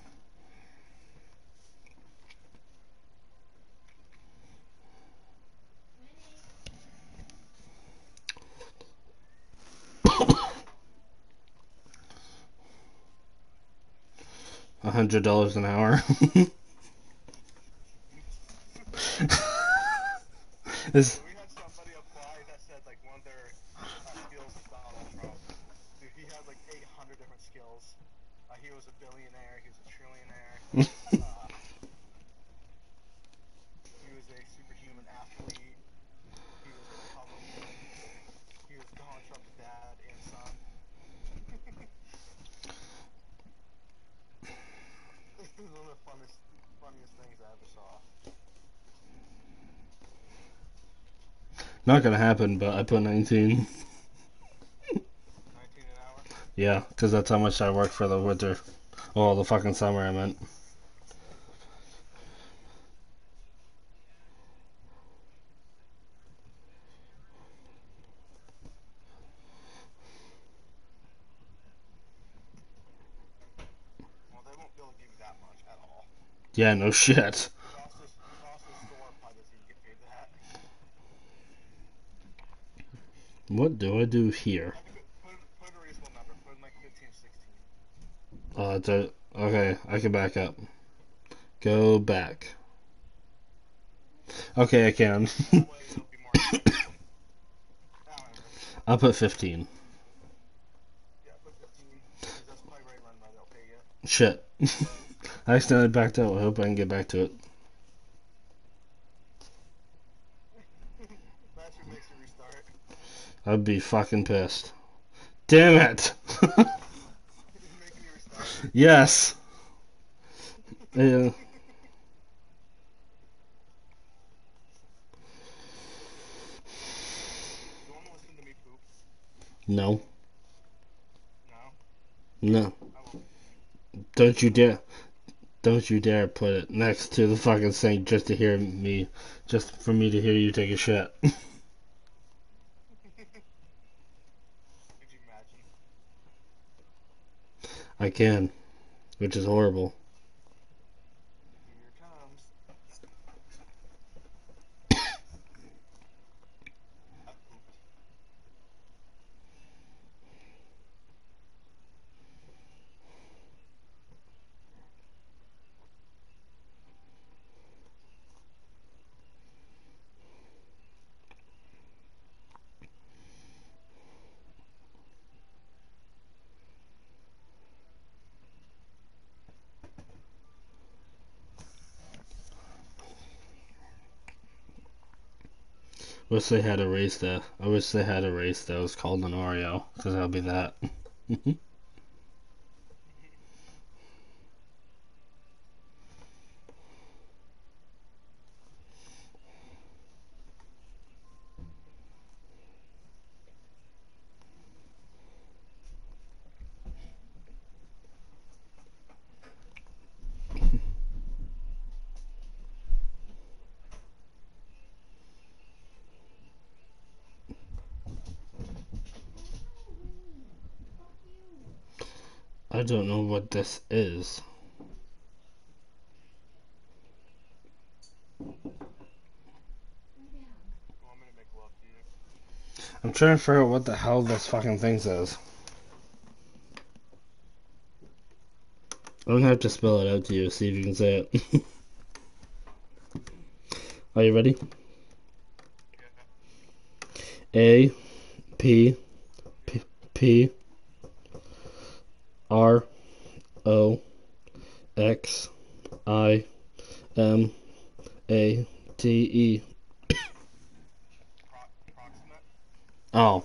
Speaker 3: A hundred dollars an hour. This,
Speaker 8: We had somebody apply that said like one of their uh, skills was Donald Trump. Dude, he had like eight hundred ugliest things I ever saw.
Speaker 3: Not gonna happen, but I put nineteen.
Speaker 8: nineteen an hour?
Speaker 3: Yeah, because that's how much I work for the winter. Well, the fucking summer, I meant.
Speaker 8: Well, they won't be able to give you that much at all.
Speaker 3: Yeah, no shit.
Speaker 8: Cost us, cost us store probably doesn't even get paid that.
Speaker 3: What do I do here?
Speaker 8: I think it, put, put a reasonable number. Put in like fifteen, sixteen.
Speaker 3: Uh, it's a, okay, I can back up. Go back. Okay, I can.
Speaker 8: That way it'll be more. However,
Speaker 3: I'll put fifteen.
Speaker 8: yeah, put fifteen. Because that's probably right around where they'll pay you.
Speaker 3: Shit. I accidentally backed out. I hope I can get back to it.
Speaker 8: That should makes you restart.
Speaker 3: I'd be fucking pissed. Damn it!
Speaker 8: Making you restart.
Speaker 3: Yes! Yeah.
Speaker 8: You want to listen to me poop?
Speaker 3: No.
Speaker 8: No?
Speaker 3: No.
Speaker 8: I won't.
Speaker 3: Don't you dare. Don't you dare put it next to the fucking sink just to hear me. Just for me to hear you take a shit.
Speaker 8: Could you imagine?
Speaker 3: I can. Which is horrible.
Speaker 8: Here it comes. I pooped.
Speaker 3: Wish they had a race that. I wish they had a race that was called an Oreo, because that'll be that. I don't know what this is.
Speaker 8: You want me to make love to you?
Speaker 3: I'm trying to figure out what the hell this fucking thing says. I'm gonna have to spell it out to you, see if you can say it. Are you ready?
Speaker 8: Yeah.
Speaker 3: A P P P R O X I M A T E.
Speaker 8: Pro- approximate?
Speaker 3: Oh.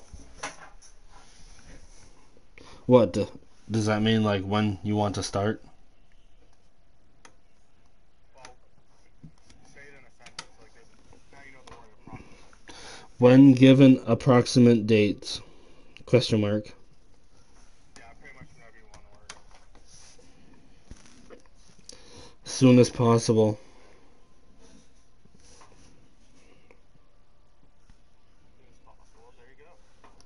Speaker 3: What? d- Does that mean like when you want to start?
Speaker 8: Well, say it in a sentence. Like, there's a, now you know the word approximate.
Speaker 3: When given approximate dates? Question mark.
Speaker 8: Yeah, pretty much whenever you want to word.
Speaker 3: Soon as possible.
Speaker 8: As soon as possible. There you go.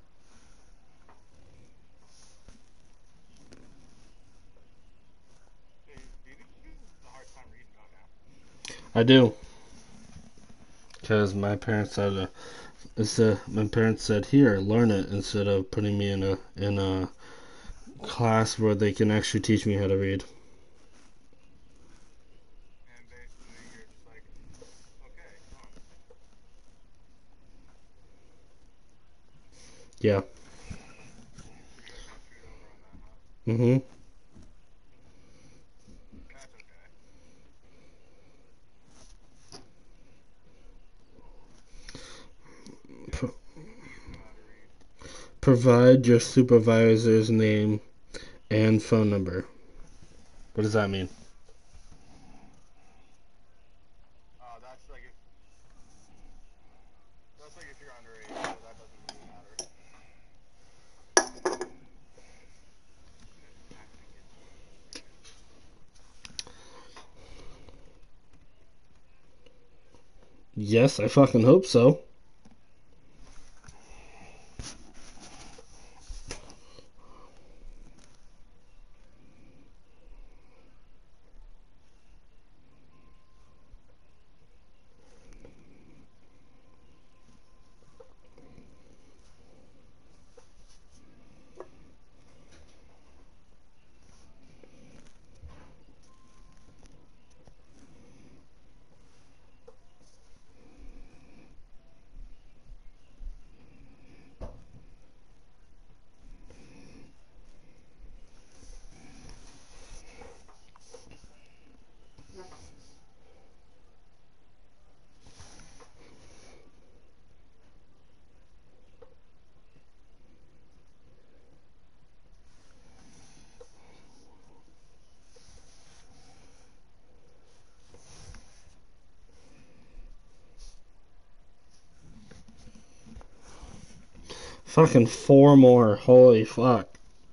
Speaker 8: Hey, do you think you have a hard time reading that now?
Speaker 3: I do. Because my parents said, uh, it's, uh, my parents said, here, learn it, instead of putting me in a in a class where they can actually teach me how to read.
Speaker 8: And basically, you're just like, okay, come on.
Speaker 3: Yeah.
Speaker 8: So you guys got screwed over on that, huh?
Speaker 3: Mm-hmm.
Speaker 8: That's okay.
Speaker 3: Pro-
Speaker 8: You know how to read.
Speaker 3: Provide your supervisor's name and phone number. What does that mean?
Speaker 8: that's like if that's like if you're underage, so that doesn't really matter.
Speaker 3: Yes, I fucking hope so. Fucking four more. Holy fuck.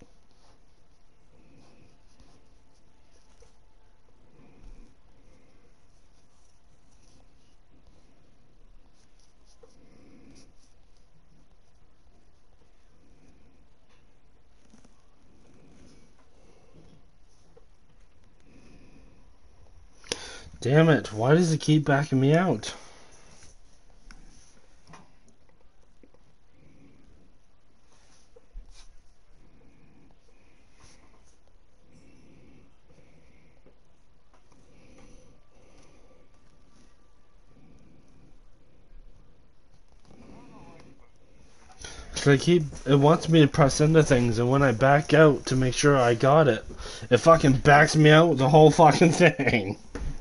Speaker 3: Damn it. Why does it keep backing me out? So I keep, it wants me to press into things, and when I back out to make sure I got it, it fucking backs me out the whole fucking thing.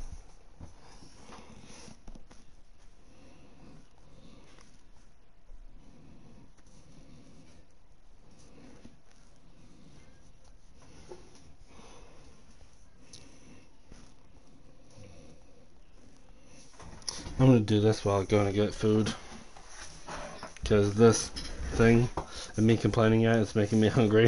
Speaker 3: I'm gonna do this while I go and get food. Because this thing and me complaining at is making me hungry.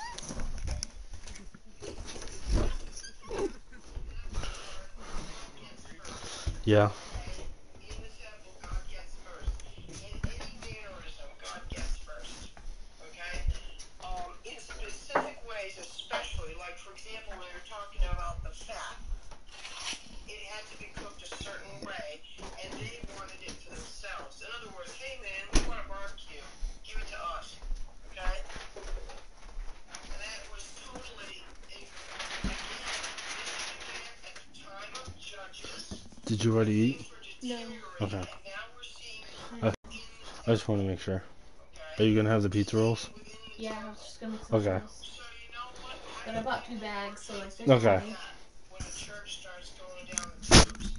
Speaker 3: Yeah.
Speaker 9: In the temple, God gets first. In any mannerism, God gets first. Okay? Um, in specific ways, especially, like for example, when you're talking about the fat, it had to be cooked a certain way, and they wanted it for themselves. In other words, hey man, we want a barbecue. Give it to us. Okay? And that was totally, again, at the time of Judges.
Speaker 3: Did you already eat?
Speaker 7: No.
Speaker 3: Okay. I, I just want to make sure. Are you gonna have the pizza rolls?
Speaker 7: Yeah, I was just gonna make some
Speaker 3: Okay.
Speaker 7: sauce. But I bought two bags, so like there's
Speaker 3: Okay.
Speaker 7: plenty.
Speaker 9: When the church starts going down the tubes.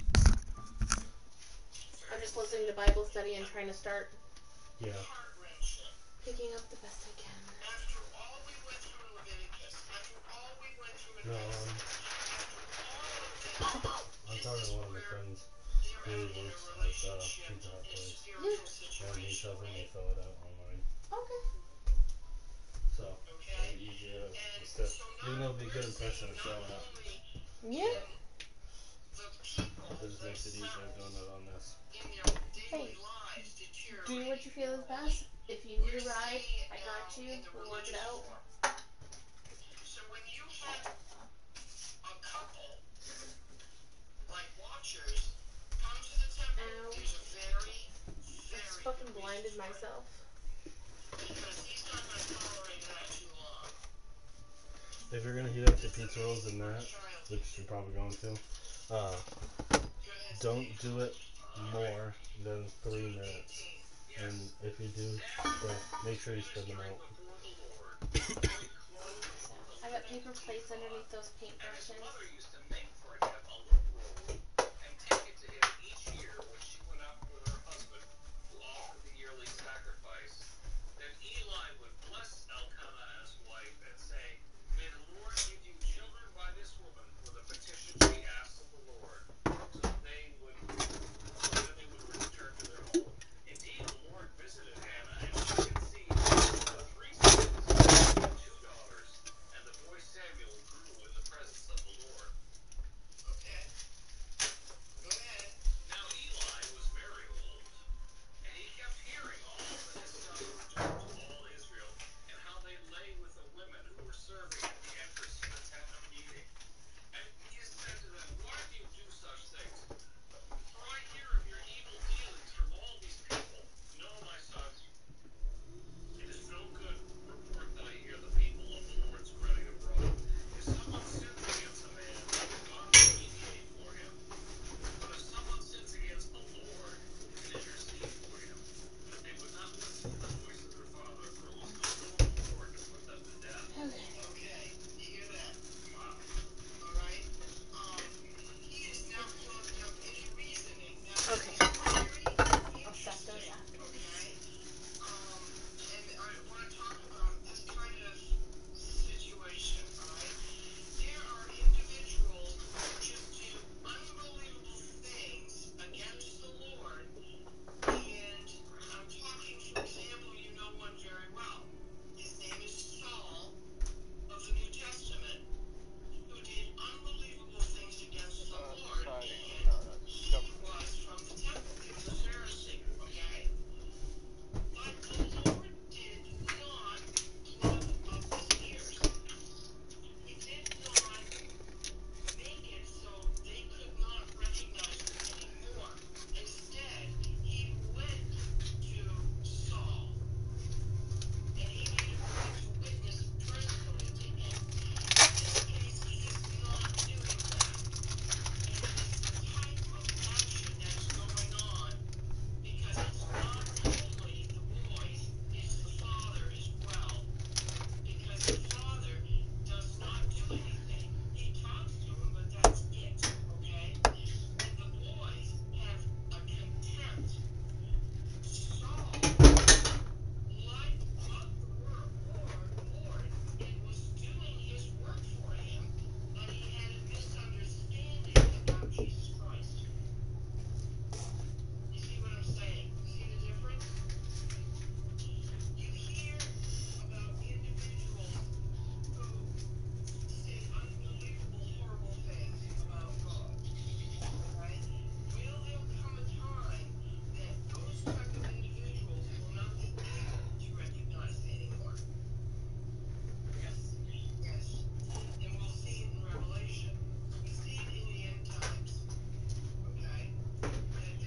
Speaker 7: I'm just listening to Bible study and trying to start
Speaker 3: Yeah.
Speaker 7: picking up the best I can.
Speaker 9: After all we went through in Leviticus, after all we went through in
Speaker 3: No,
Speaker 9: Exodus, after all of
Speaker 3: I'm
Speaker 9: this,
Speaker 3: talking
Speaker 9: this
Speaker 3: to
Speaker 9: is
Speaker 3: one of my
Speaker 9: where
Speaker 3: friends
Speaker 9: they're
Speaker 3: who
Speaker 9: at in a
Speaker 3: works at uh,
Speaker 9: relationship,
Speaker 3: Pizza Hut
Speaker 9: in a
Speaker 3: place.
Speaker 9: spiritual
Speaker 3: And he
Speaker 9: situation.
Speaker 3: tells me to fill it out online.
Speaker 7: Okay.
Speaker 3: So, it'll be easier to step. Even though it'll be a good impression of showing up.
Speaker 7: Yeah.
Speaker 3: It just makes it easier doing it on this.
Speaker 7: Hey, do what you feel is best. If you need a ride, I got you. We'll work it out.
Speaker 9: So when you have a couple, like watchers, come to the temple,
Speaker 7: Ow.
Speaker 9: there's a very,
Speaker 7: I just
Speaker 9: very
Speaker 7: fucking blinded myself.
Speaker 9: because he's not going to tolerate that too long.
Speaker 3: If you're gonna heat up the pizza rolls in that, which you're probably going to, uh, don't do it more than three minutes. And if you do, spread, make sure you spread them out.
Speaker 7: I got paper plates underneath those paintbrushes.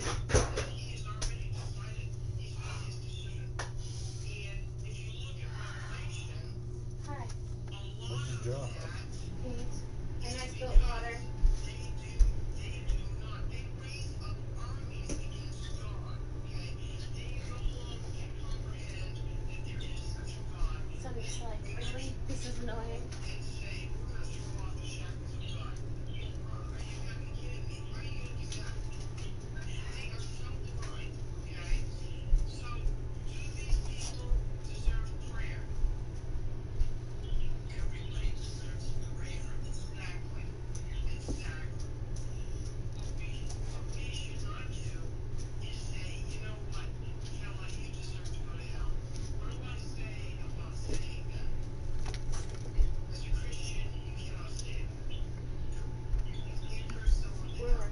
Speaker 7: Hi.
Speaker 2: What's your job?
Speaker 7: Paint. And I spilled water. So I'm just like, really? This is annoying. We're working.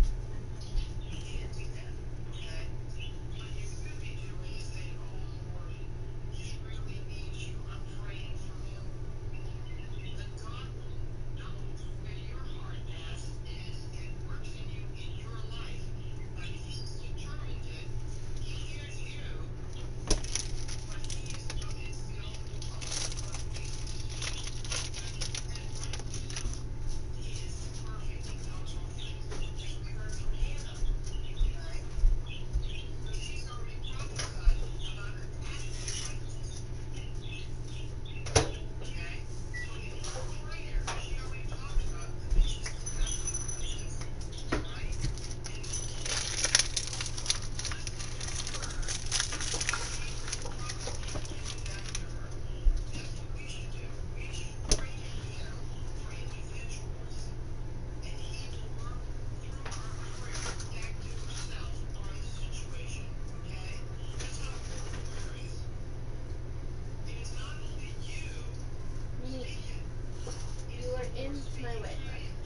Speaker 7: Me. You are in my way.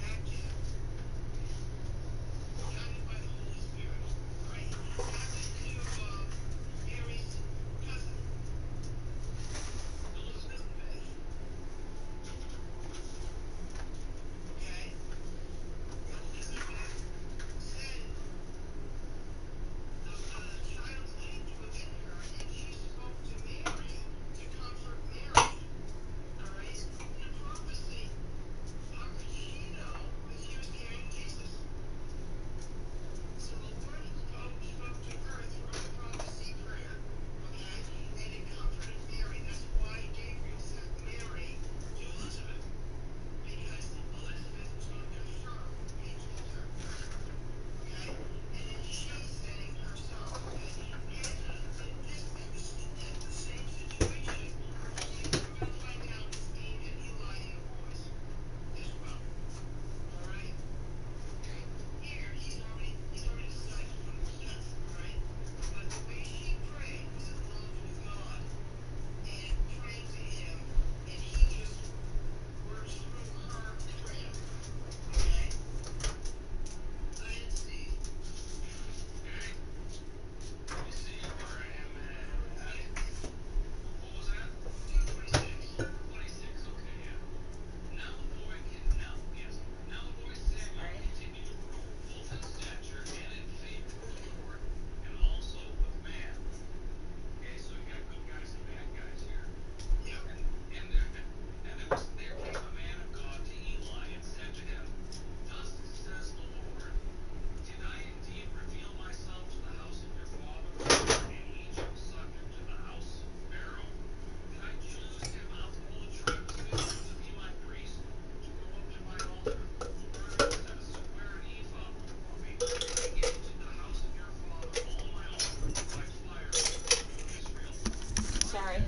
Speaker 7: Sorry.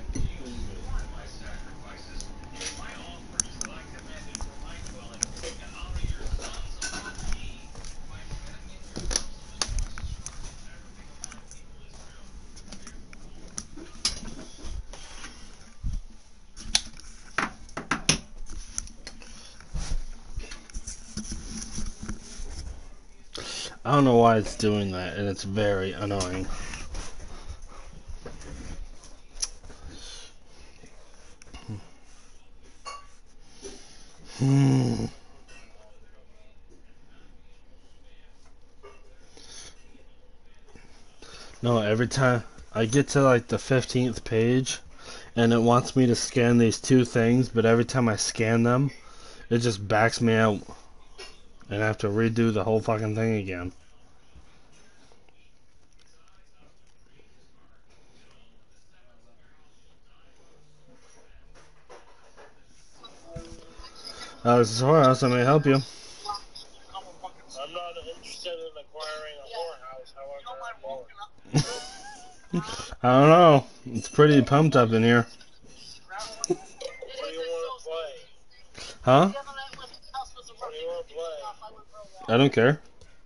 Speaker 3: I don't know why it's doing that, and it's very annoying. Hmm. No, every time I get to like the fifteenth page and it wants me to scan these two things, but every time I scan them, it just backs me out. And I have to redo the whole fucking thing again. Alex Whorehouse, I may help you.
Speaker 10: I'm not interested in acquiring a whorehouse, however, I'm willing.
Speaker 3: I don't know. It's pretty pumped up in here.
Speaker 10: What do you want to play?
Speaker 3: Huh?
Speaker 10: What do you want to play?
Speaker 3: I don't care.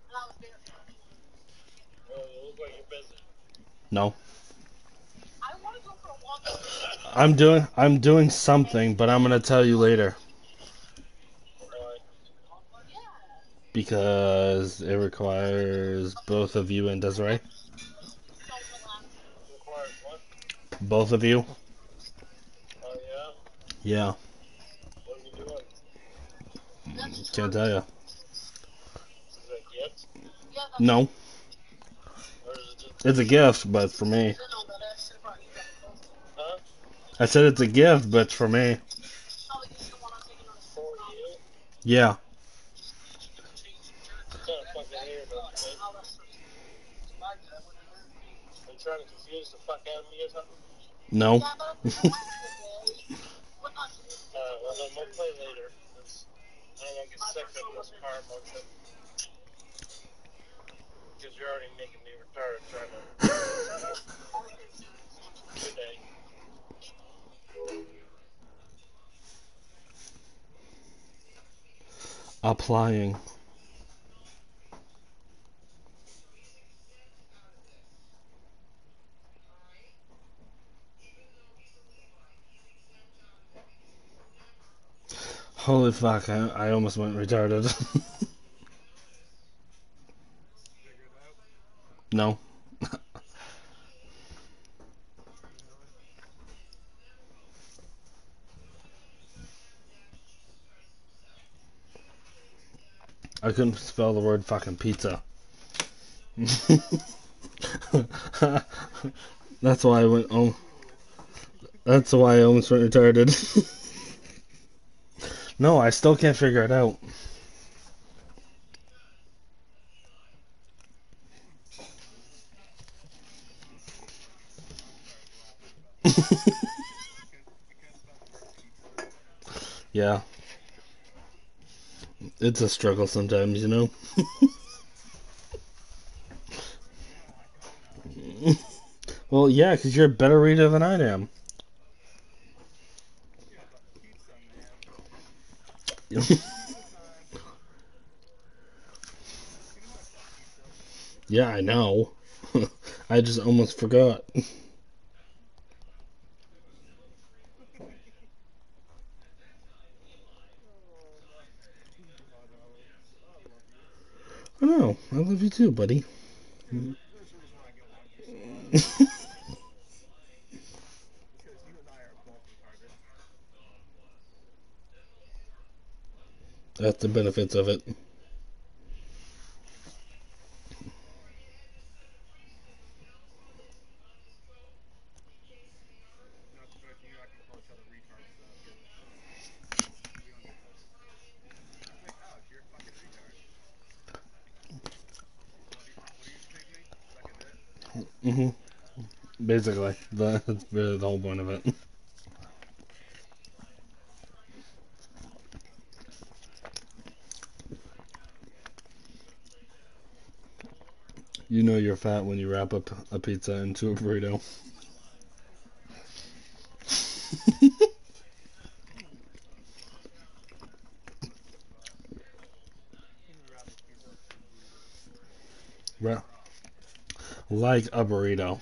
Speaker 10: Well, you look like you're busy.
Speaker 3: No. I'm doing I'm doing something, but I'm gonna tell you later.
Speaker 10: Why?
Speaker 3: Because it requires both of you and Desiree.
Speaker 10: Requires what?
Speaker 3: Both of you.
Speaker 10: Oh, yeah?
Speaker 3: Yeah.
Speaker 10: What are you doing?
Speaker 3: Can't tell you.
Speaker 10: Is it a gift?
Speaker 3: No.
Speaker 10: Or is it just...
Speaker 3: It's a gift, but for me.
Speaker 10: Huh?
Speaker 3: I said it's a gift, but for me.
Speaker 10: For you?
Speaker 3: Yeah.
Speaker 10: It's kind of fucking weird, don't you think? Are you trying to confuse the fuck out of me or something?
Speaker 3: No.
Speaker 10: Uh, well, then we'll play later. 'Cause I don't want to get sick of this car motion. Because you're already making me retarded trying to... Good day.
Speaker 3: Applying. Holy fuck, I, I almost went retarded. No. I couldn't spell the word fucking pizza. That's why I went oh that's why I almost went retarded. No, I still can't figure it out. Yeah. It's a struggle sometimes, you know? Well, yeah, because you're a better reader than I am. Yeah, I know. I just almost forgot. I know. I love you too, buddy. That's the benefits of it. hmm Basically, that's really the whole point of it. You know you're fat when you wrap up a pizza into a burrito. Ra- like a burrito.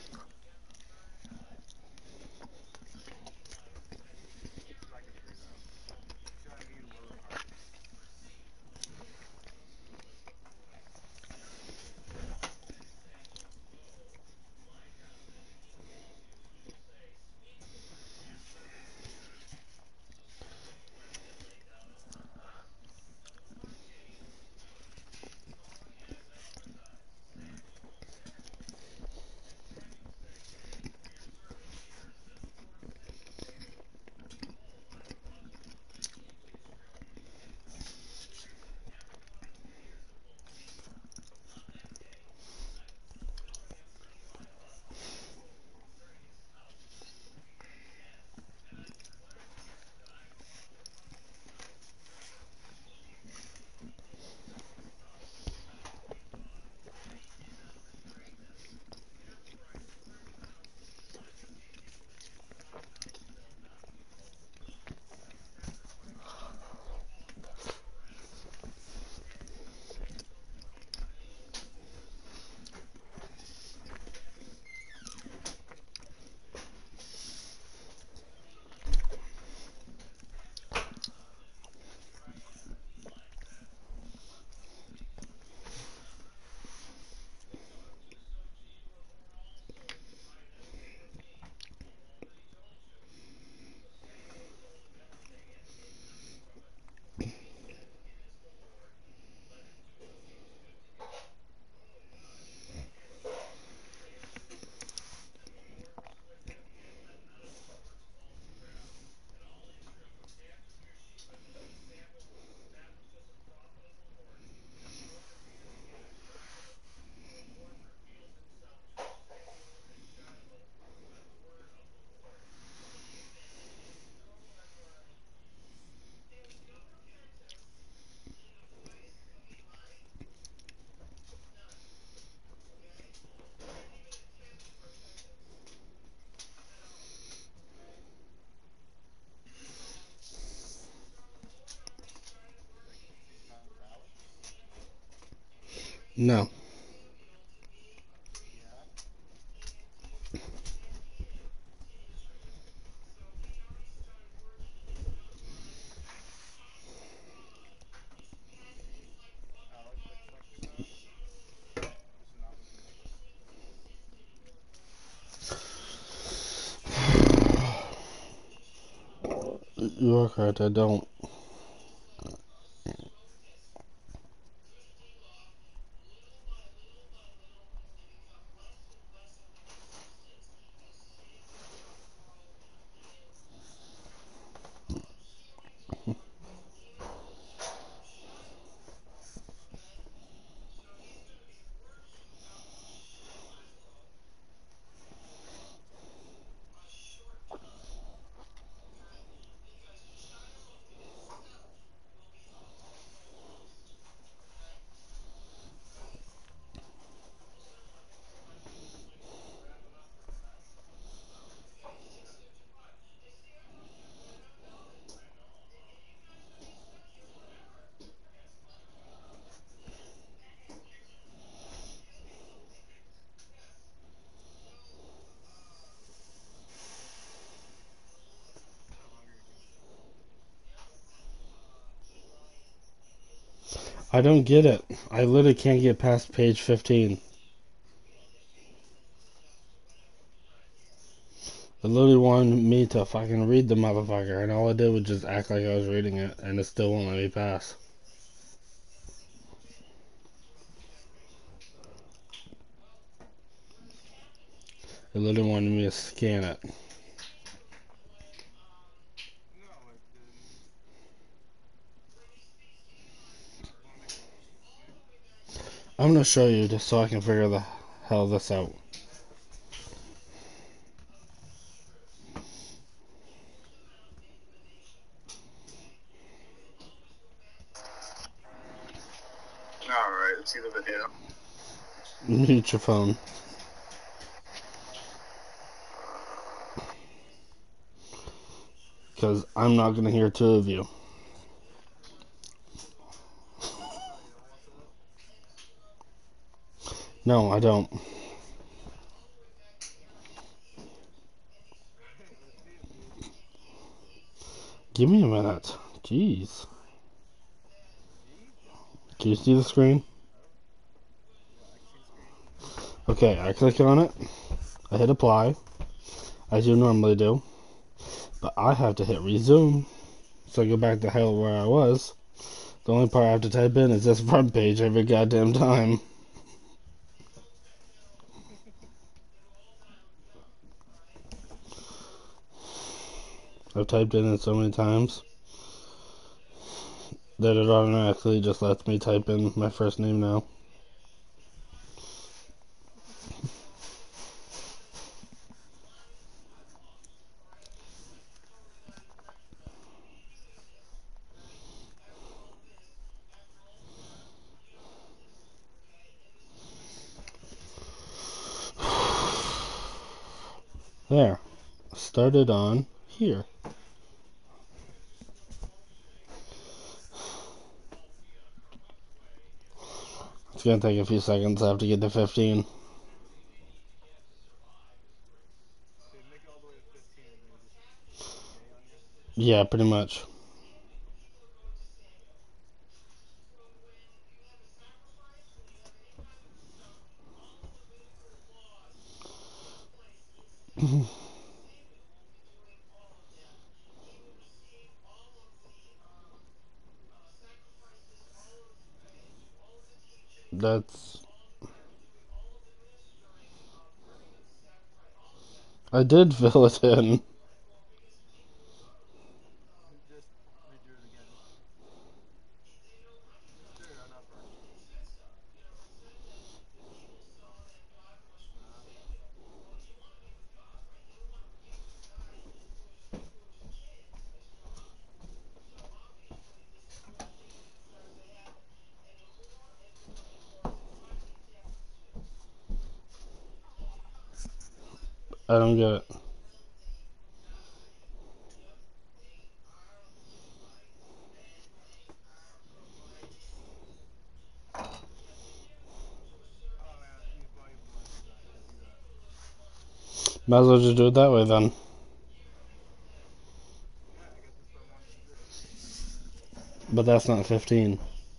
Speaker 3: No.
Speaker 8: Alex expected that. Just not with me.
Speaker 3: You are correct, I don't. I don't get it. I literally can't get past page fifteen. It literally wanted me to fucking read the motherfucker, and all I did was just act like I was reading it, and it still won't let me pass. It literally wanted me to scan it.
Speaker 8: No, it didn't. Wanna make one?
Speaker 3: I'm gonna show you just so I can figure the hell this out.
Speaker 4: Alright, let's see the video.
Speaker 3: Mute your phone. Because I'm not gonna hear two of you. No, I don't. Give me a minute. Jeez. Can you see the screen? Okay, I click on it. I hit apply, as you normally do. But I have to hit resume. So I go back to hell where I was. The only part I have to type in is this front page every goddamn time. I've typed in it so many times that it automatically just lets me type in my first name now. There. Started on here. It's gonna take a few seconds. I have to get to fifteen.
Speaker 8: So you make it all the way to fifteen and then just stay on you?
Speaker 3: Yeah, pretty much. That's... I did fill it in.
Speaker 8: Just redo it again. Sure, enough already.
Speaker 3: I don't get it. Might as well just do it that way then. But that's not fifteen.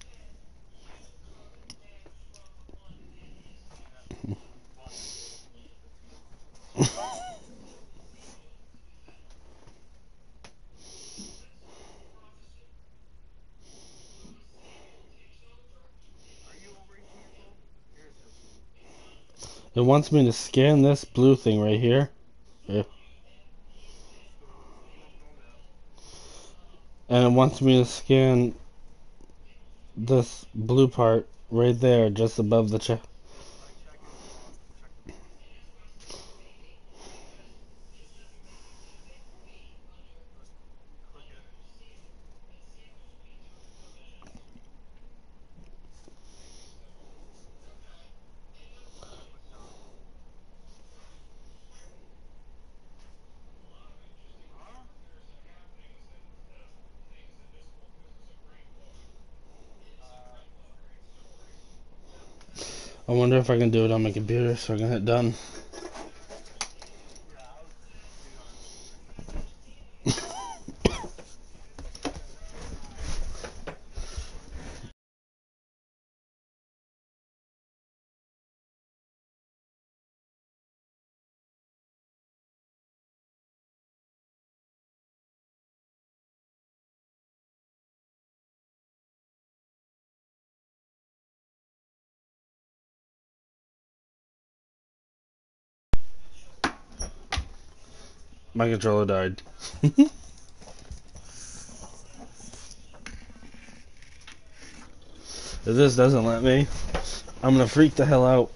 Speaker 3: It wants me to scan this blue thing right here. Yeah. And it wants me to scan this blue part right there, just above the check. I wonder if I can do it on my computer, so I can hit done. My controller died. If this doesn't let me, I'm gonna freak the hell out.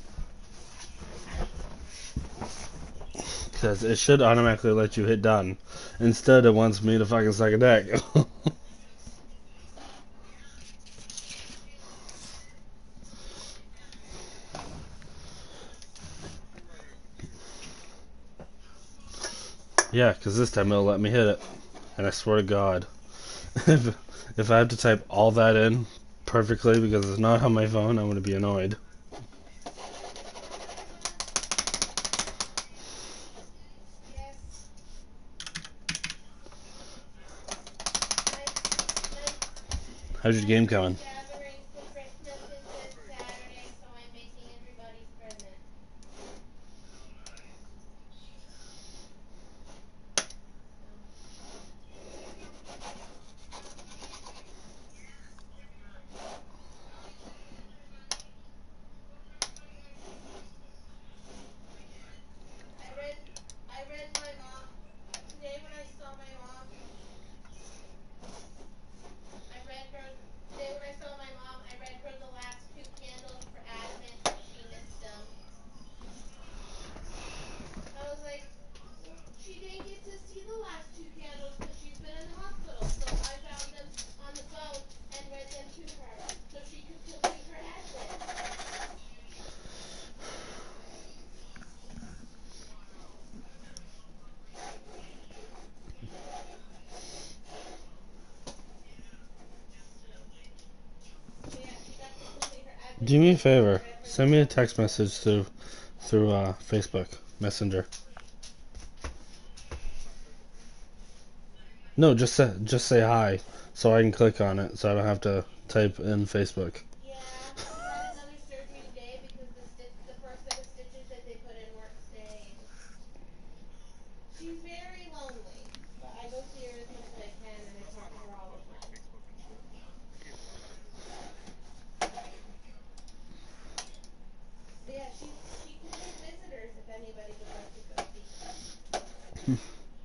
Speaker 3: Because it should automatically let you hit done. Instead, it wants me to fucking suck a dick. Yeah, because this time it'll let me hit it. And I swear to God, if, if I have to type all that in perfectly because it's not on my phone, I'm going to be annoyed. How's your game coming? Do me a favor. Send me a text message through through uh, Facebook Messenger. No, just say just say hi, so I can click on it, so I don't have to type in Facebook.
Speaker 7: Yeah, I had another surgery today because the stitch, the first set of stitches that they put in weren't staying. She's very lonely, but I go see her as much as I can, and I talk to her all the time. But yeah, she she can take visitors if anybody would like to go see her.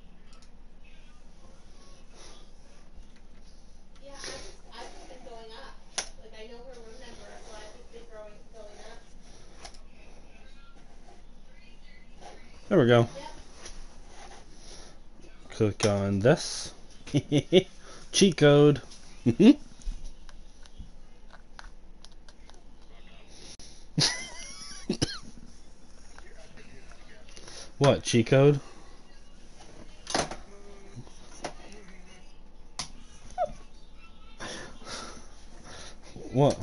Speaker 7: Yeah, I just I've just been going up. Like I know her room number, so I've just been growing going up.
Speaker 3: There we go.
Speaker 7: Yep.
Speaker 3: Click on this. Cheat code. What, cheat code? What?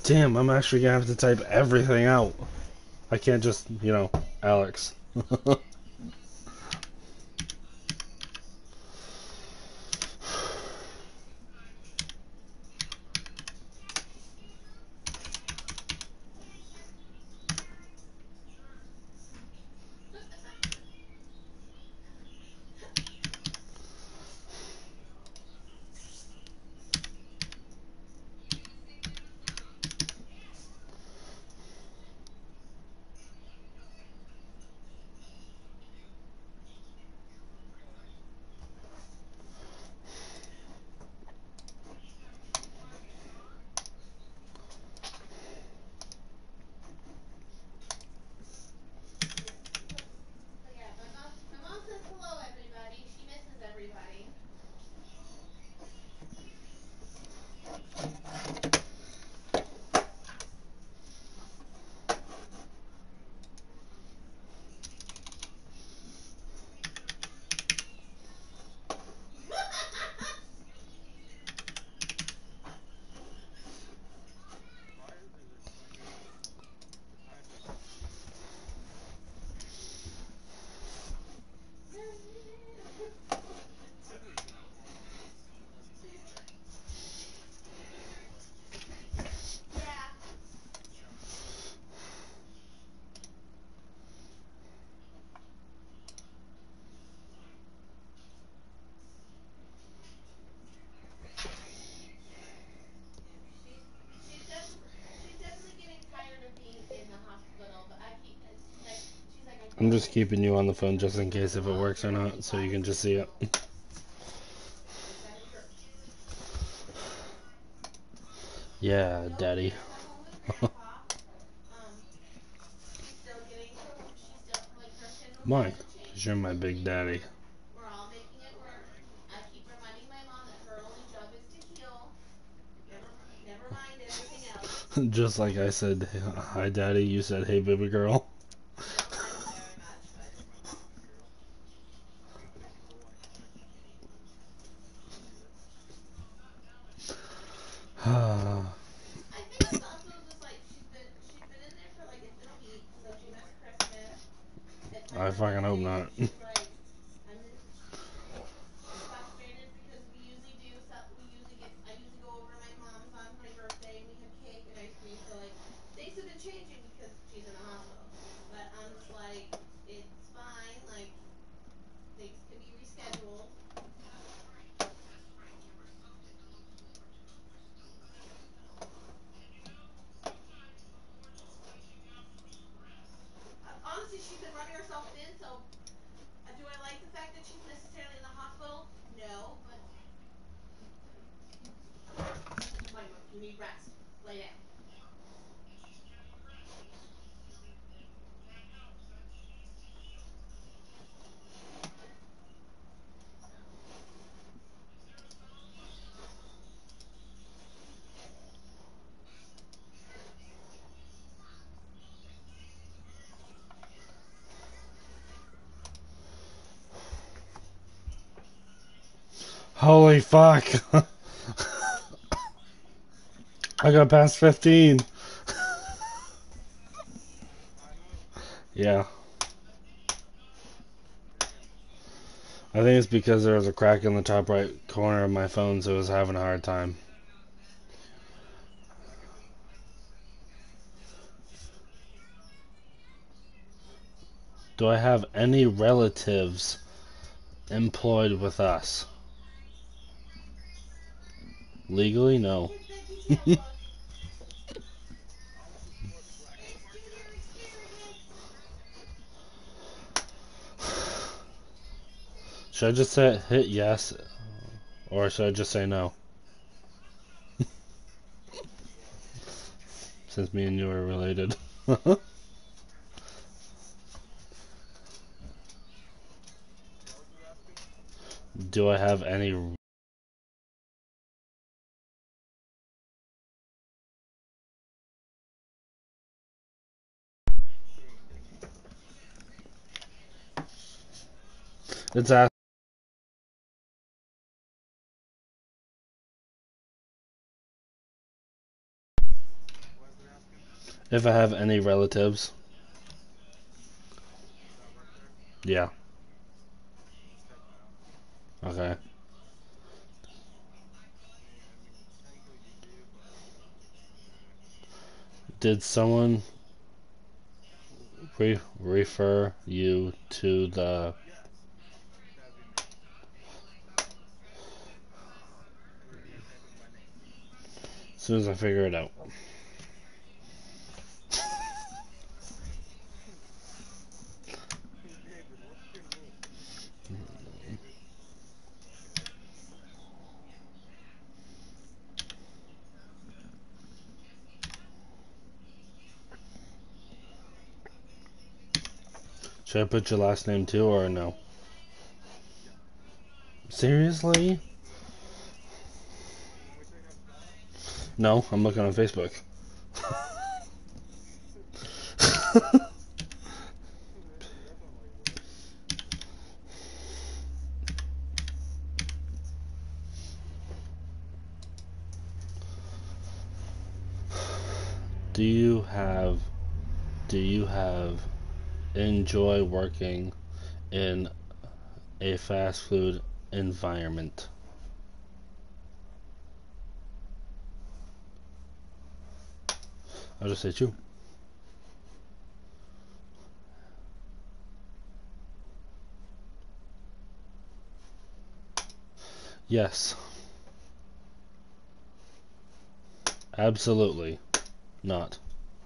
Speaker 3: Damn, I'm actually gonna have to type everything out. I can't just, you know, Alex.
Speaker 7: So yeah, my mom, my mom says hello, everybody. She misses everybody.
Speaker 8: Why is it twenty?
Speaker 7: Yeah. She's she's definitely she's definitely getting tired of being in the hospital, but I keep like she's like I
Speaker 3: I'm
Speaker 7: don't
Speaker 3: just keeping you on the phone just in case if it works or not, so you can just see it.
Speaker 7: Is that a church?
Speaker 3: Yeah,
Speaker 7: Still
Speaker 3: daddy.
Speaker 7: parents at home with grandpa. Um, she's still getting her. She's still like her schedule
Speaker 3: Mine,
Speaker 7: hasn't changed.
Speaker 3: 'cause you're my big daddy.
Speaker 7: We're all making it work. I keep reminding my mom that her only job is to heal. Never, never mind everything else.
Speaker 3: Just like I said, hi daddy, you said hey baby girl.
Speaker 7: No, I don't very much, but I think it's also just like she's been she's been in there for like it's been a week, so she missed Christmas. It's my
Speaker 3: I fucking hope
Speaker 7: birthday,
Speaker 3: not.
Speaker 7: and she's like, I'm in, she's frustrated because we usually do so we usually get I usually go over to my mom's on my birthday and we have cake and ice cream. So like things have been changing because she's in the hospital. But I'm just like, it's fine. Like things can be rescheduled. Uh, honestly, she's been running herself thin. So uh, do I like the fact that she's necessarily in the hospital? No, but come on, you need rest. Lay down.
Speaker 3: Holy fuck. I got past fifteen. Yeah. I think it's because there was a crack in the top right corner of my phone, so it was having a hard time. Do I have any relatives employed with us? Legally, no. Should I just say hit yes, or should I just say no? Since me and you are related. Do I have any? It's asking.
Speaker 8: What
Speaker 3: If I have any relatives. Yeah. Okay. Did someone re refer you to the... As soon as I figure it out. Should I put your last name too, or no? Seriously? No, I'm looking on Facebook. Do you have, do you have, enjoy working in a fast food environment? I'll just say true. Yes. Absolutely not.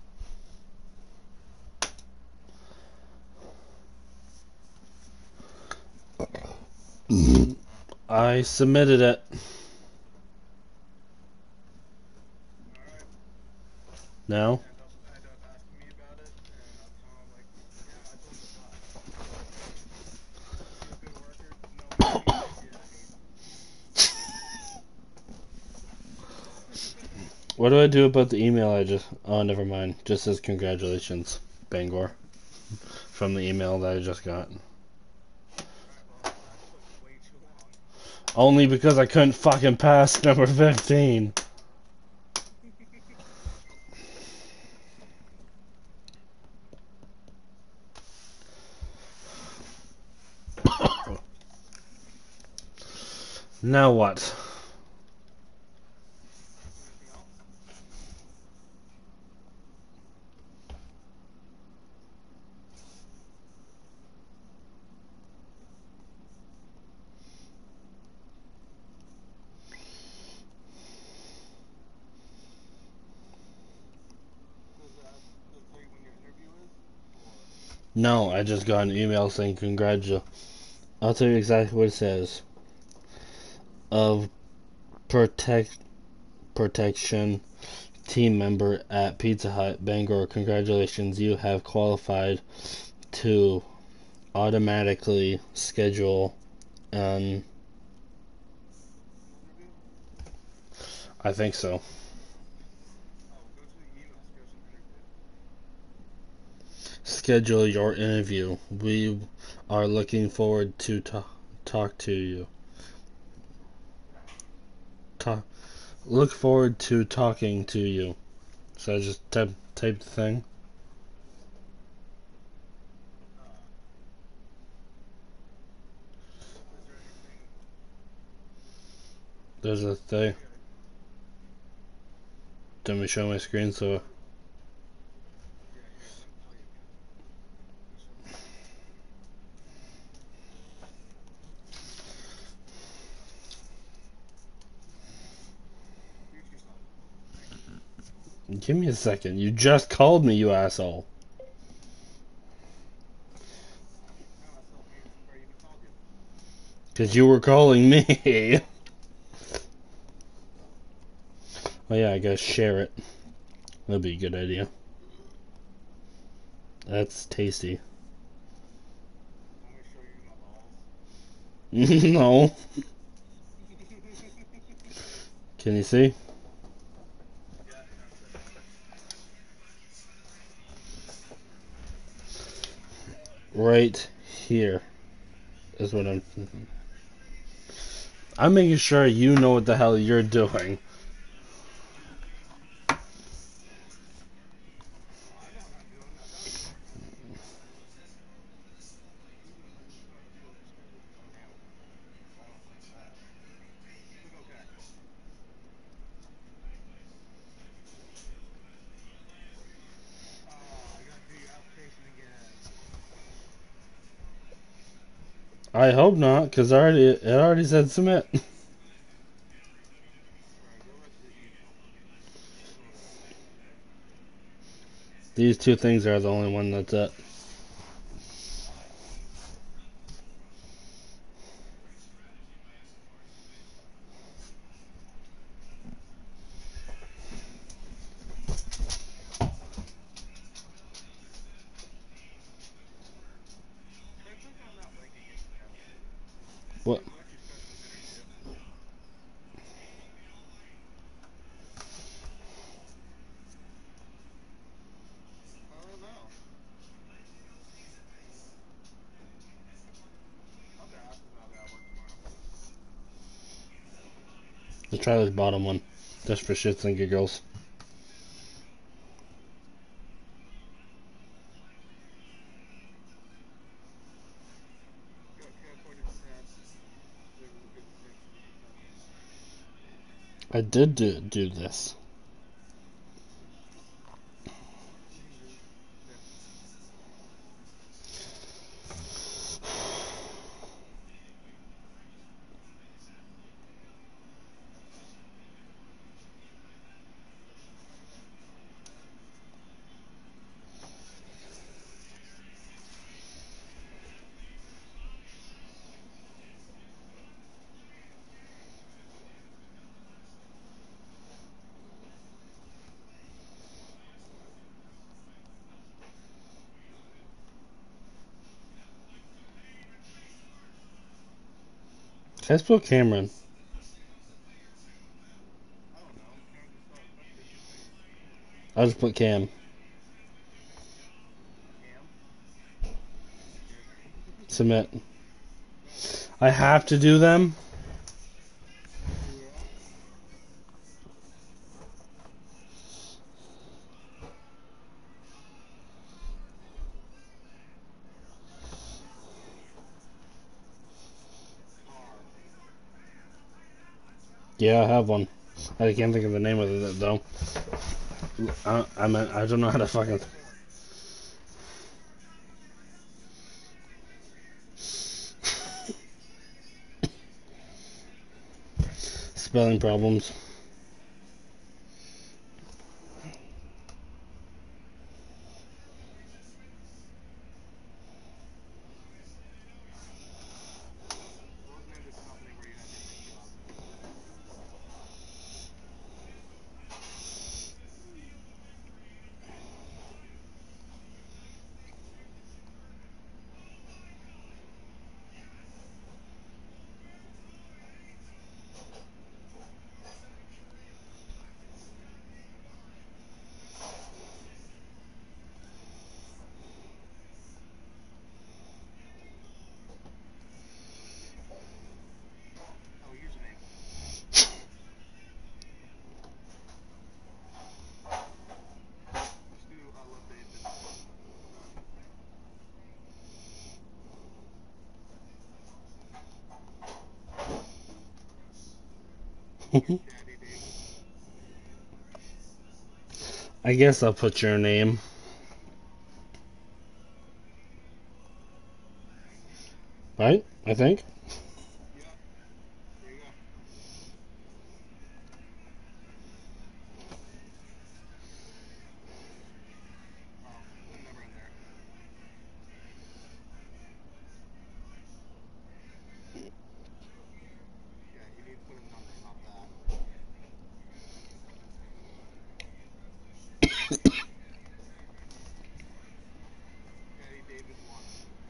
Speaker 3: I submitted it. Now? What do I do about the email I just... Oh, never mind. Just says congratulations, Bangor. From the email that I just got. Only because I couldn't fucking pass number fifteen. Now what? No, I just got an email saying congratulations. I'll tell you exactly what it says. Of protect protection team member at Pizza Hut, Bangor. Congratulations, you have qualified to automatically schedule an... I think so. Schedule your interview. We are looking forward to ta talk to you. Talk. Look forward to talking to you. So I just type type the thing. There's a thing. Let me show my screen so. Give me a second. You just called me, you asshole. Because you were calling me. Oh yeah, I gotta share it. That'd be a good idea. That's tasty. No. Can you see? Right here is what I'm I'm making sure you know what the hell you're doing. I hope not, because already it already said submit.
Speaker 8: Alright, go back to the email.
Speaker 3: These two things are the only one that's it.
Speaker 8: Can I click on that link again, Kevin?
Speaker 3: What?
Speaker 8: Can you actually start submitting too? I don't know. I'll have to ask him how that works tomorrow.
Speaker 3: Let's try this bottom one, just for shits and giggles.
Speaker 8: Got cat forty percent. There was a good six percent.
Speaker 3: I did do do this. Can I spell Cameron?
Speaker 8: I don't know. Can I just spell it quick?
Speaker 3: I'll just put Cam.
Speaker 8: Cam?
Speaker 3: Submit. I have to do them. Yeah, I have one. I can't think of the name of it though. I, I mean, I don't know how to fucking. Spelling problems.
Speaker 8: What was the name of the company where you had your first job? Oh, username. Let's do I love David. Daddy David.
Speaker 3: I guess I'll put your name. Right? I think.
Speaker 8: Yeah. There you go. Oh, put a number in there. Yeah, you need to put a number, not that. Daddy David one.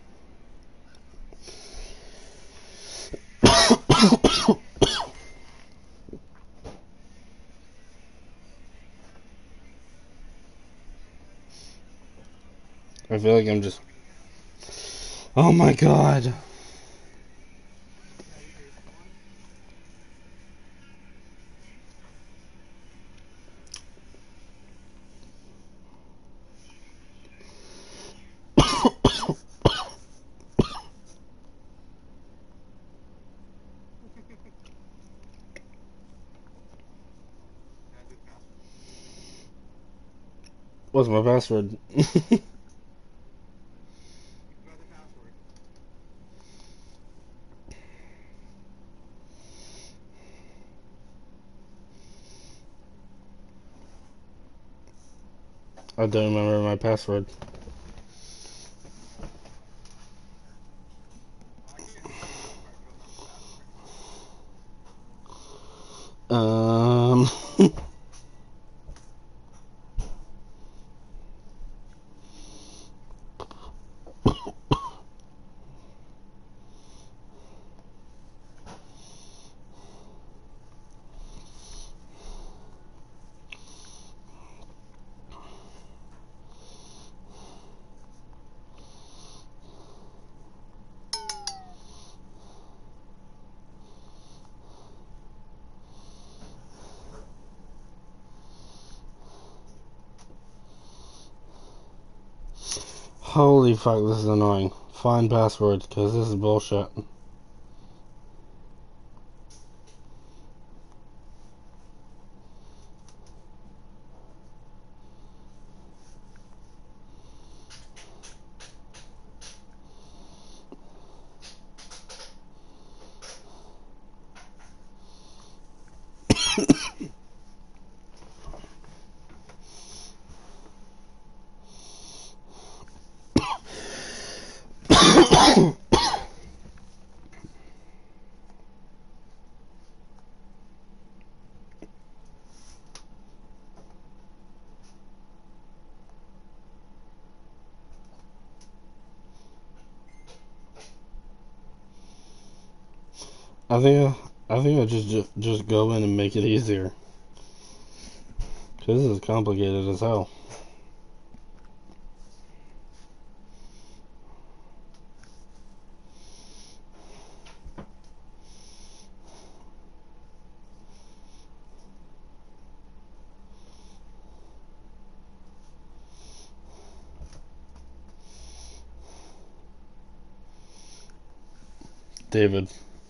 Speaker 3: I feel like I'm just. Oh my god.
Speaker 8: Daddy David one. That's his password.
Speaker 3: What's my password?
Speaker 8: You forgot the password.
Speaker 3: I don't remember my password. Um. Holy fuck, this is annoying. Find passwords, because this is bullshit. I think I, I think I just, just just go in and make it easier. Cause this is complicated as hell. David.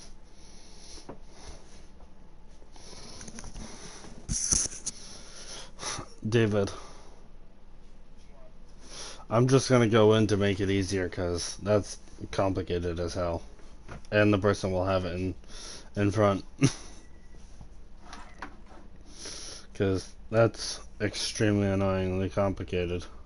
Speaker 3: David. I'm just gonna go in to make it easier because that's complicated as hell. And the person will have it in, in front. Because that's extremely annoyingly complicated.